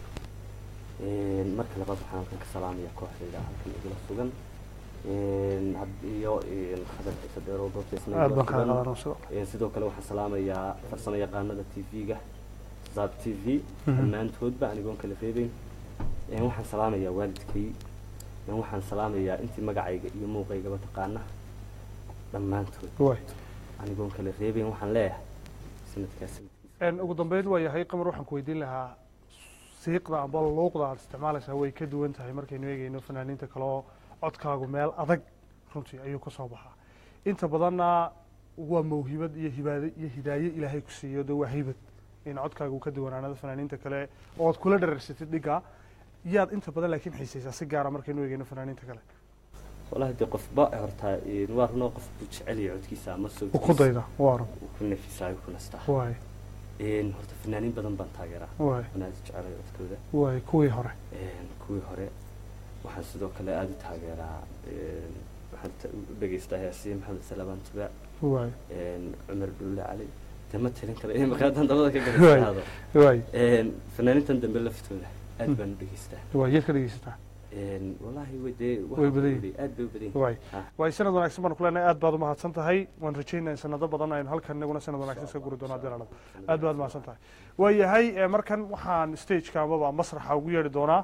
marka labaad waxaan halkan ka salaamayaa kooxdayda halkan igula sugan iyo khadar saddeero sidoo kale waxaan salaamayaa farsamo yaqaanada tv-ga zab tv dhammaantoodba anigoon kala reebeyn waxaan salaamayaa waalidkay waxaan salaamayaa intii magacayga iyo muuqaygaba taqaana dhammaantood anigoon kala reebeyn waxaan leeyahay sanadkaas ugu dambeyn waayahay qamar waxaan ku weydiin lahaa siiqda amba luuqda aad isticmaalaysaa way ka duwan tahay markaynu eegayno fanaaniinta kaleo codkaagu meel adag runtii ayuu ka soo baxaa inta badanna waa mawhibad iyo hidaaye ilaahay ku siiyo de waa haybad in codkaagu ka duwanaanada fanaaniinta kale oo aad kula dhararsatid dhiga yaad inta badan laakiin xiisaysaa si gaara markaynu eegayno fanaaniinta kale wallahi dee qofba hortaa waa runoo qof buu jecel yahay codkiisa ama ku dayda waaro ku nafisaayo ku nastaa waay horta fanaaniin badan baan taageeraa fanaaniin jecelahay codkooda waay kuwii hore waxaan sidoo kale aada u taageeraa waxaan u dhegaystaa heesiye maxamed salabaan tibaac cumar dhulle cali dee ma tirin kale maqaadan dabada ka galaado fanaaniintan dambe laftooda aad baan u dhegaystaa yaad ka dhegaysataa wallaahi way badan aad bay u badan waay sanad wanaagsan baan ku leenahay aad baad umahadsan tahay waan rajaynaa sanado badan aynu halkan inaguna sanad wanaagsan iska guri doonaa deelada aad baad umahadsan tahay waayahay markan waxaan stageka amaba masraxa ugu yeedhi doonaa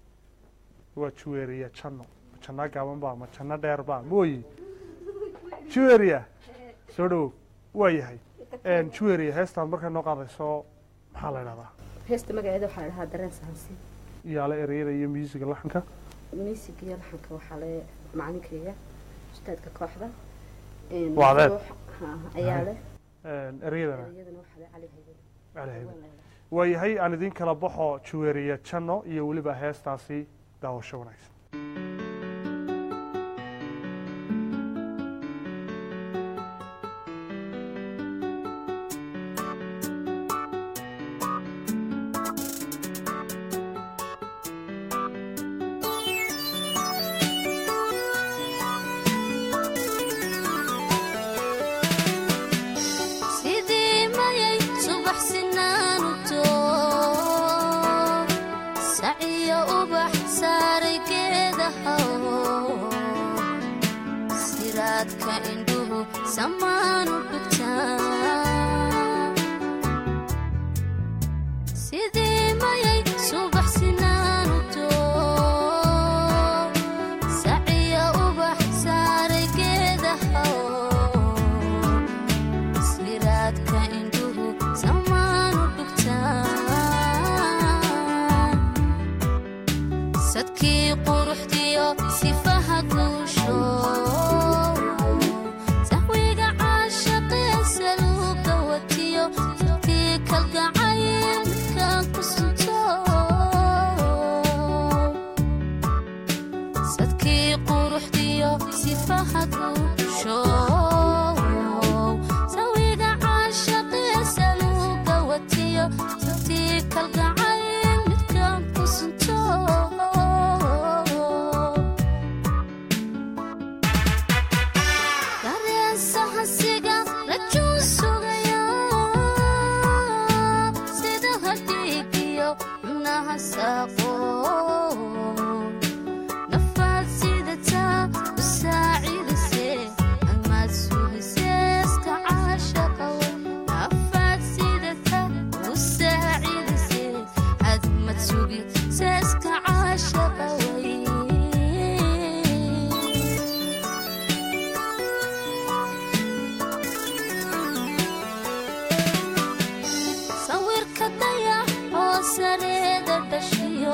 waa juweeriya janno janna gaaban baa ma janno dheer baa mooyi juweeriya soo dhawow waa yahay juweeriya heestaan markay noo qaadayso maxaa la idhahdaa heesta magaceeda waxaa la dhahaa dareen sahansi yaala ereyada iyo musiga laxanka musiga iyo laxanka waxaa le macalinkayga ustaadka kooxda wacdeed ayaa leh ereyadana waxaa le cali haybe waa yahay aan idin kala baxo juweeriya janno iyo weliba heestaasi daawasho wanaagsan saciyo ubax saaray samaanu dhugtaa sidii mayay subax sinaanu doo saciya ubax saaray geedaha siraadka indhuhu samaanu dhugtaa sadkii quruxdiyo sifaha guusho sahwiga caashaqeesa luuga watiyo sadkii kalgacayl midkaan ku sunto sadkii quruxdiyo sifaha guusho sahwiga caashaqeesa luuga watiyo sadkii kalgacayl midkaan ku sunto nafaad sidataa u saacidase amaad sugiseeska caashaqawe nafaad sidataa u saacidase admad sugiseeska caashaqawe sawirka dayax oo sareeda dhashiyo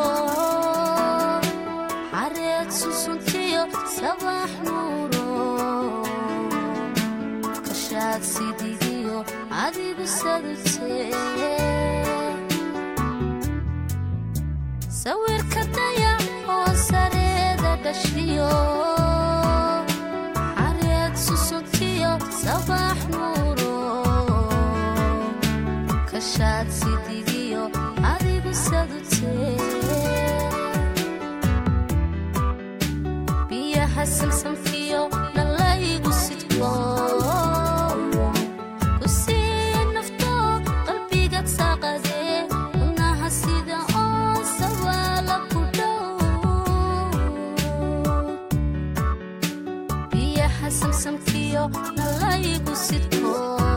xareed susuntiyo sabax nuuro kashaad sidigiyo adigu sadutee sawirka dayax oo sareeda dhashiyo xareed susuntiyo sabax nuuro kashaad sidigiyo adigu sadutee biyaha samsamkiyo dhalaygu sidko ku sii nafto qalbigaad saaqadee unaha sida oo sawaala ku dhow biyaha samsamkiyo dhalaygu sidko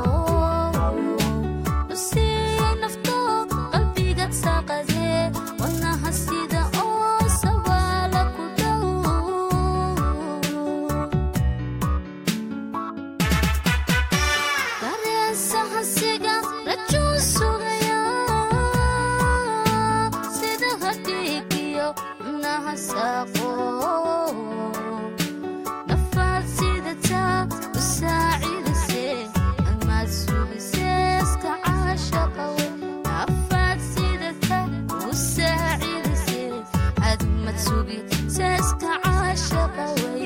nafaad sidataa u saacidase amaad sugiseeska caashaqawe nafaad sidataa u saacidase admad sugiseeska caashaqawe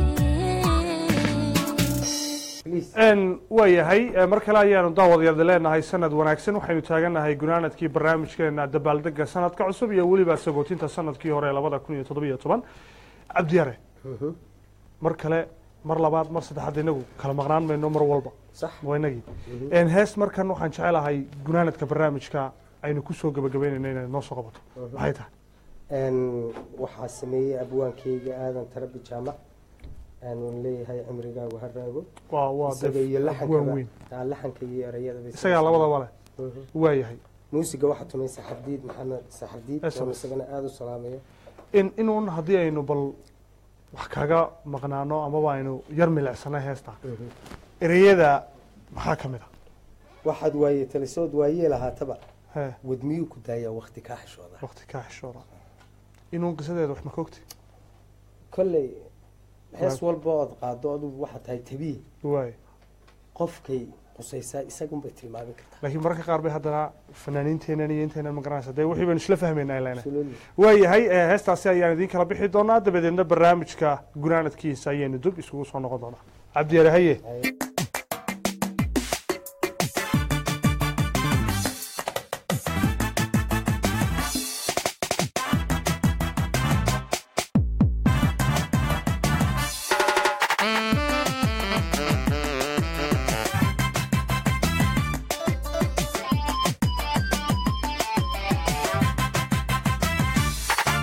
waayahay mar kale ayaanu daawadayaal leenahay sanad wanaagsan waxaynu taagannahay gunaanadkii barnaamijkeena dabaaldega sanadka cusub iyo weliba sagootinta sanadkii hore 2017 cabdiyare mar kale mar labaad mar saddexaad inagu kala maqnaan mayno mar walba waa inagii hees markan waxaan jecelahay gunaanadka barnaamijka aynu kusoo gabagabeynayno inay noo soo qabato maxay tahay waxaa sameeyey abwaankeyga aadan tarabi jaamac aan leeyahay cimrigaagu ha raago isaga iyo laxanka iyo erayada isagaa labadaba leh waayahay muusiga waxaa tumay saxardiid maxamed saxardiid oo isagana aada u salaamaya inuun haddii aynu bal wax kaga maqnaano amaba aynu yar milicsana heesta ereyada maxaa ka mid ah waxaad waaye talisood waayee lahaataba wadmiyuu ku daayaa waqti kaa xishooda inuun qisadeeda wax ma ka ogti kolley hees walba ood qaado adugu waxaa tahay tabiye waay qofkay qusaysaa isagunbay tilmaamin kartaa laakiin mararka qaar bay haddana fanaaniinteenan iyo inteenan ma garanaysa dee wixii baynu isla fahmaynaa ilaa waayahay heestaasi ayaan idiin kala bixi doonaa dabadeedna barnaamijka gunaanadkiisa ayaynu dub isugu soo noqon doonaa cabdiyare haye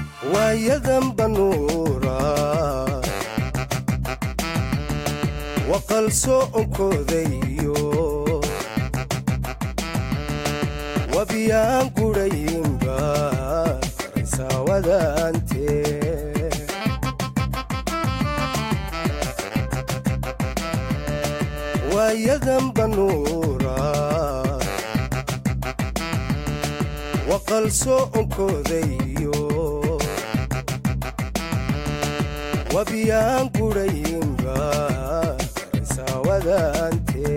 waayadan banuura waqal soonkoodayo wabiyaan gurayinba raysaawadante waayadan banuura waqal soonkoodayo wabiyaan gurayinba raysaawadante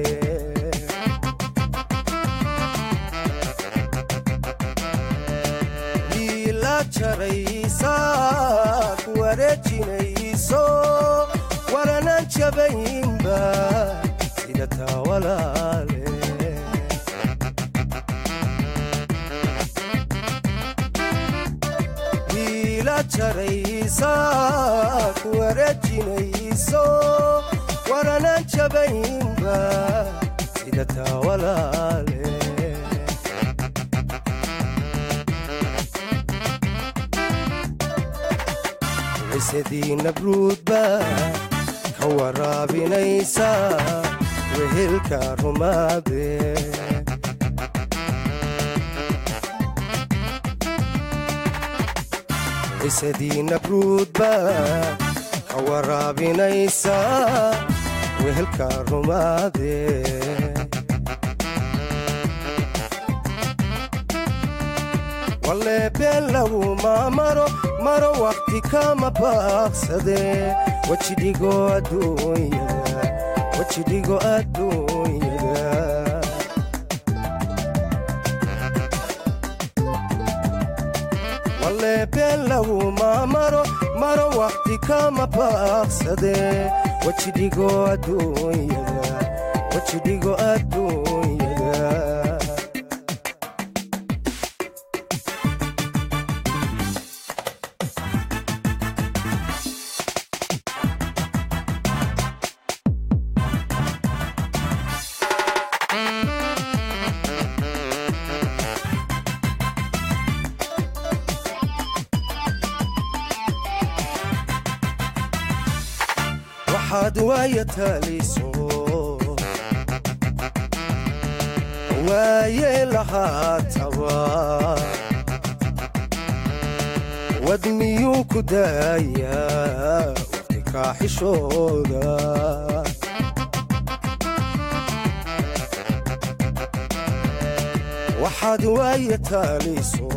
wiila jaraysa ku wareejinayso waranan jabayinba sida taa walaale jaraysa ku wareejinayso waranan jabayinba sida taa walaale cisadii nabruudba ka waraabinaysa wehelka rumaade cisadii nabruudba ka waraabinaysa wehelka rumaade walle been laguma maro waqti kama baaqsade wajidhigo adduunyada walle been laguma maro waqti kama baaqsade wajidhigo adduunyada waxaad waaya taaliso waaye lahaataba wad miyuu ku daayaa waqti kaaxishooda waxaad waaya taaliso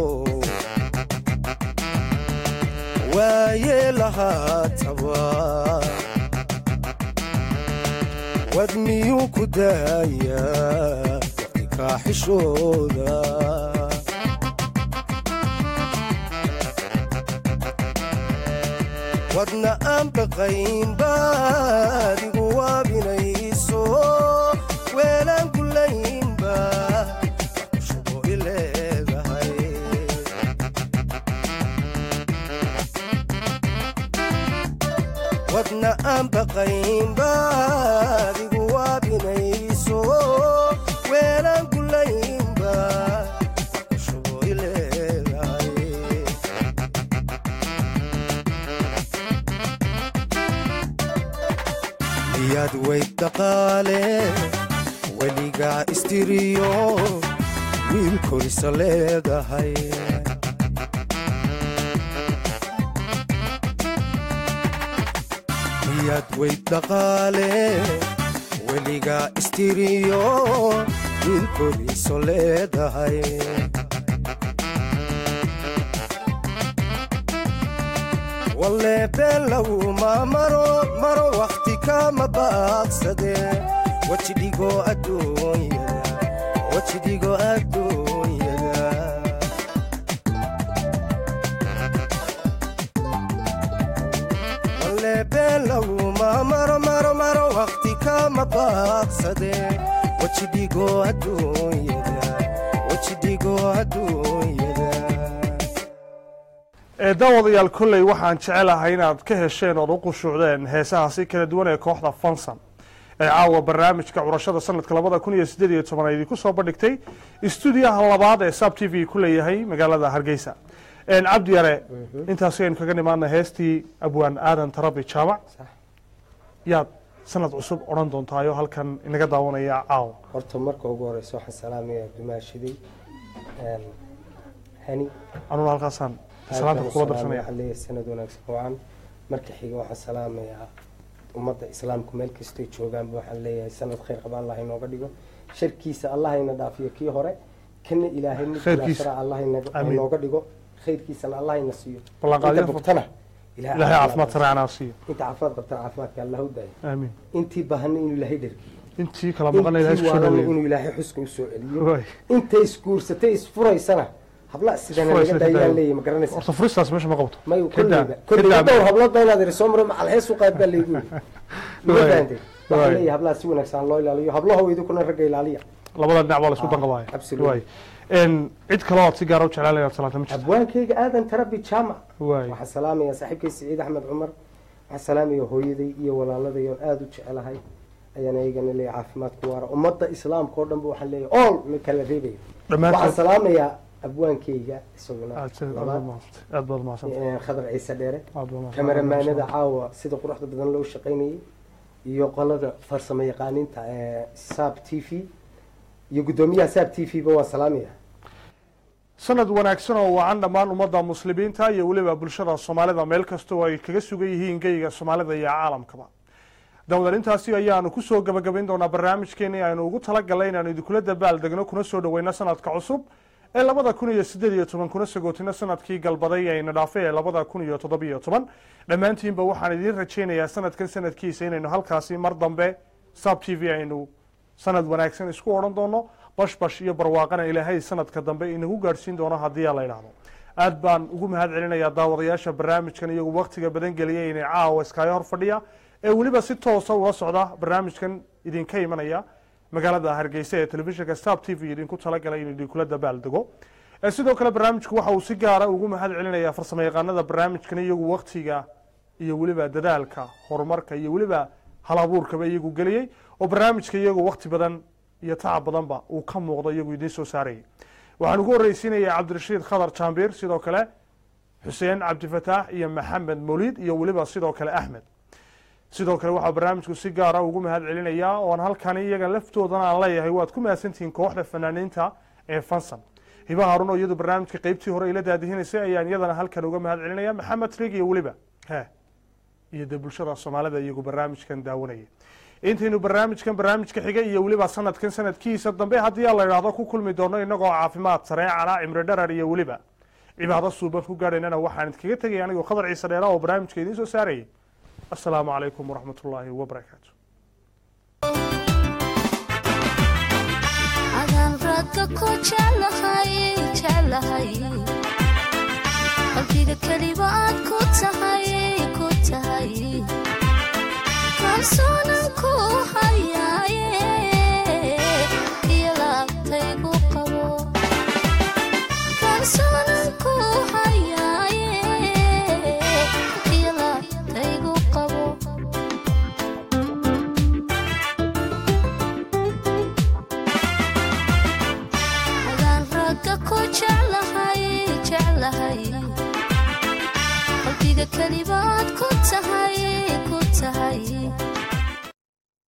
waaye lahaataba wad miyuu ku daayaa waqti kaaxishooda wadna aan baqayn baad igu waabinayso weelaan gulaynba shubo i leedahay wadna aan baqayn baad igu waabinayso weelaan gulaynba shubo i leedahay miyaad weyd dhaqaale weligaa istiriyo wiil korisa leedahay miyaad weyd dhaqaale weligaa istiriyo wiil koriso leedahay walle been laguma maro waqti kama baaqsade wajidhigo adduunyada walle been laguma maro waqti kama baaqsade wajidhigo adduunyada daawadayaal kolley waxaan jecelahay inaad ka hesheen ood u qushuucdeen heesahaasi kala duwan ee kooxda Fansan ee caawa barnaamijka curashada sanadka 2018 idinku soo bandhigtay istuudiyaha labaad ee Sub TV ku leeyahay magaalada Hargeysa cabdi yare intaas ayaan kaga nimaanay heestii abwaan aadan tarabi jaamac yaad sanad cusub odhan doontaayo halkan inaga daawanaya caawa horta marka ugu horeysa waxaan salaamayaa dumaashiday hani anuna halkaasaan salaanta kula darsanaya waxaan leeyahay sanad wanaagsan wacan marka xiga waxaan salaamayaa ummadda islaamku meel kastay joogaanba waxaan leeyahay sanad khayr qaba allah inooga dhigo sharkiisa allah ina dhaafiyo kii hore kana ilaahay mid ilaashara allah inooga dhigo khayrkiisana allah ina siiyo ballanqaadyo bugtana ilaahay caafimaad saracana siiyo inta caafimaad qabtana caafimaadka allah u daayo amiin intii baahna inuu ilaahay dhergiyo intii kala maqan ilaahay soo dhaweeyo inuu ilaahay xuska u soo celiyo intay isguursatay isfuraysana habla sidana laga daayaan leeyahay ma garanaysa horta furistaas meesha ma qabto may kulliba dhowr hablood baa inaad soo maro macal hees u qaad baa leeyahay waxaan leeyahay hablaha si wanaagsan loo ilaaliyo hablaha weydu kuna ragga ilaaliya labada dhinac baa la isku danqabaaya cid kale oo si gaar ah u jeclaan lahayd salaanta ma jirto abwaankayga aadan tarabi jaamac waxaan salaamayaa saaxiibkay Saciid Axmed Cumar waxaan salaamayaa hooyaday iyo walaaladay oo aad u jecelahay ayaan ayagana leeyahay caafimaad ku waara ummadda islaamka oo dhan waxaan leeyahay all ma kala reebayo waxaan salaamayaa abwaankayga isaguna aad baad mahadsantahay khadar ciise dheere kameramaanada caawa sida quruxda badan loo shaqaynayay iyo qolada farsamo yaqaaninta Sab TV iyo gudoomiyaha Sab TV ba waa salaamaya sanad wanaagsan oo wacan dhammaan ummadda muslimiinta iyo waliba bulshada Soomaalida meel kasta oo ay kaga sugan yihiin geyga Soomaalida iyo caalamkaba dawladintaasi ayaanu ku soo gabagabayn doonaa barnaamijkeena aynu ugu talagalay inaan idinku dabaal degno kuna soo dhaweyna sanadka cusub ee 2018 kuna sagootina sanadkii galbaday ee nadhaafay ee 2017 dhamaantiinba waxaan idin rajaynayaa sanadkan sanadkiisa inaynu halkaasi mar dambe Sab TV aynu sanad wanaagsan isku oran doono bash iyo barwaaqana ilaahay sanadka dambe inagu gaarsiin doono haddii la yiraahdo aad baan ugu mahad celinayaa daawadayaasha barnaamijkan iyagu waqtiga badan geliyay inay caawa iska hor fadhiya ee waliba si toos ah ula socda barnaamijkan idinka imanaya magaalada Hargeysa ee telefishinka Sab TV idinku talagalay in idin kula dabaal dego sidoo kale barnaamijku waxa uu si gaar ah ugu mahad celinayaa farsamo yaqaanada barnaamijkan iyagu waqtiga iyo waliba dadaalka horumarka iyo waliba hal abuurka iyagu galiyay oo barnaamijka iyagu waqti badan iyo tacab badanba uu ka muuqdo iyagu idin soo saaray waxaan ugu horeysiinayaa Cabdirashiid Khadar Jaambir sidoo kale Xuseen Cabdi Fataax iyo Maxamed Mawlid iyo waliba sidoo kale Ahmed sidoo kale waxa barnaamijku si gaar ah ugu mahad celinayaa oo halkan iyaga laftoodana aan leeyahay waad ku maasantiin kooxda fanaaniinta ee Fansan hiba Harun oo iyadu barnaamijka qaybtii hore ila daadihineysay ayaan iyadana halkan uga mahad celinayaa Maxamed Trig iyo waliba iyo bulshada Soomaalida iyagu barnaamijkan daawanayay intaynu barnaamijka xiga iyo waliba sanadkan sanadkiisa dambe haddii la yiraahdo ku kulmi doono inagoo caafimaad sareecana cimri dharar iyo waliba cibaado suuban ku gaadhaynana waxaan idinkaga tagay anigoo Khadar Ciise Dheere oo barnaamijka idin soo saarayay السلام عليكم ورحمة الله وبركاته adaan ragga ku jeclahay qalbiga keliba aad ku tahay kalsoonan ku hayaaye iyo laabtaygu qabo kalsoonan ku hayaaye iyo laabtaygu qabo adaan ragga ku jeclahay qalbiga keliba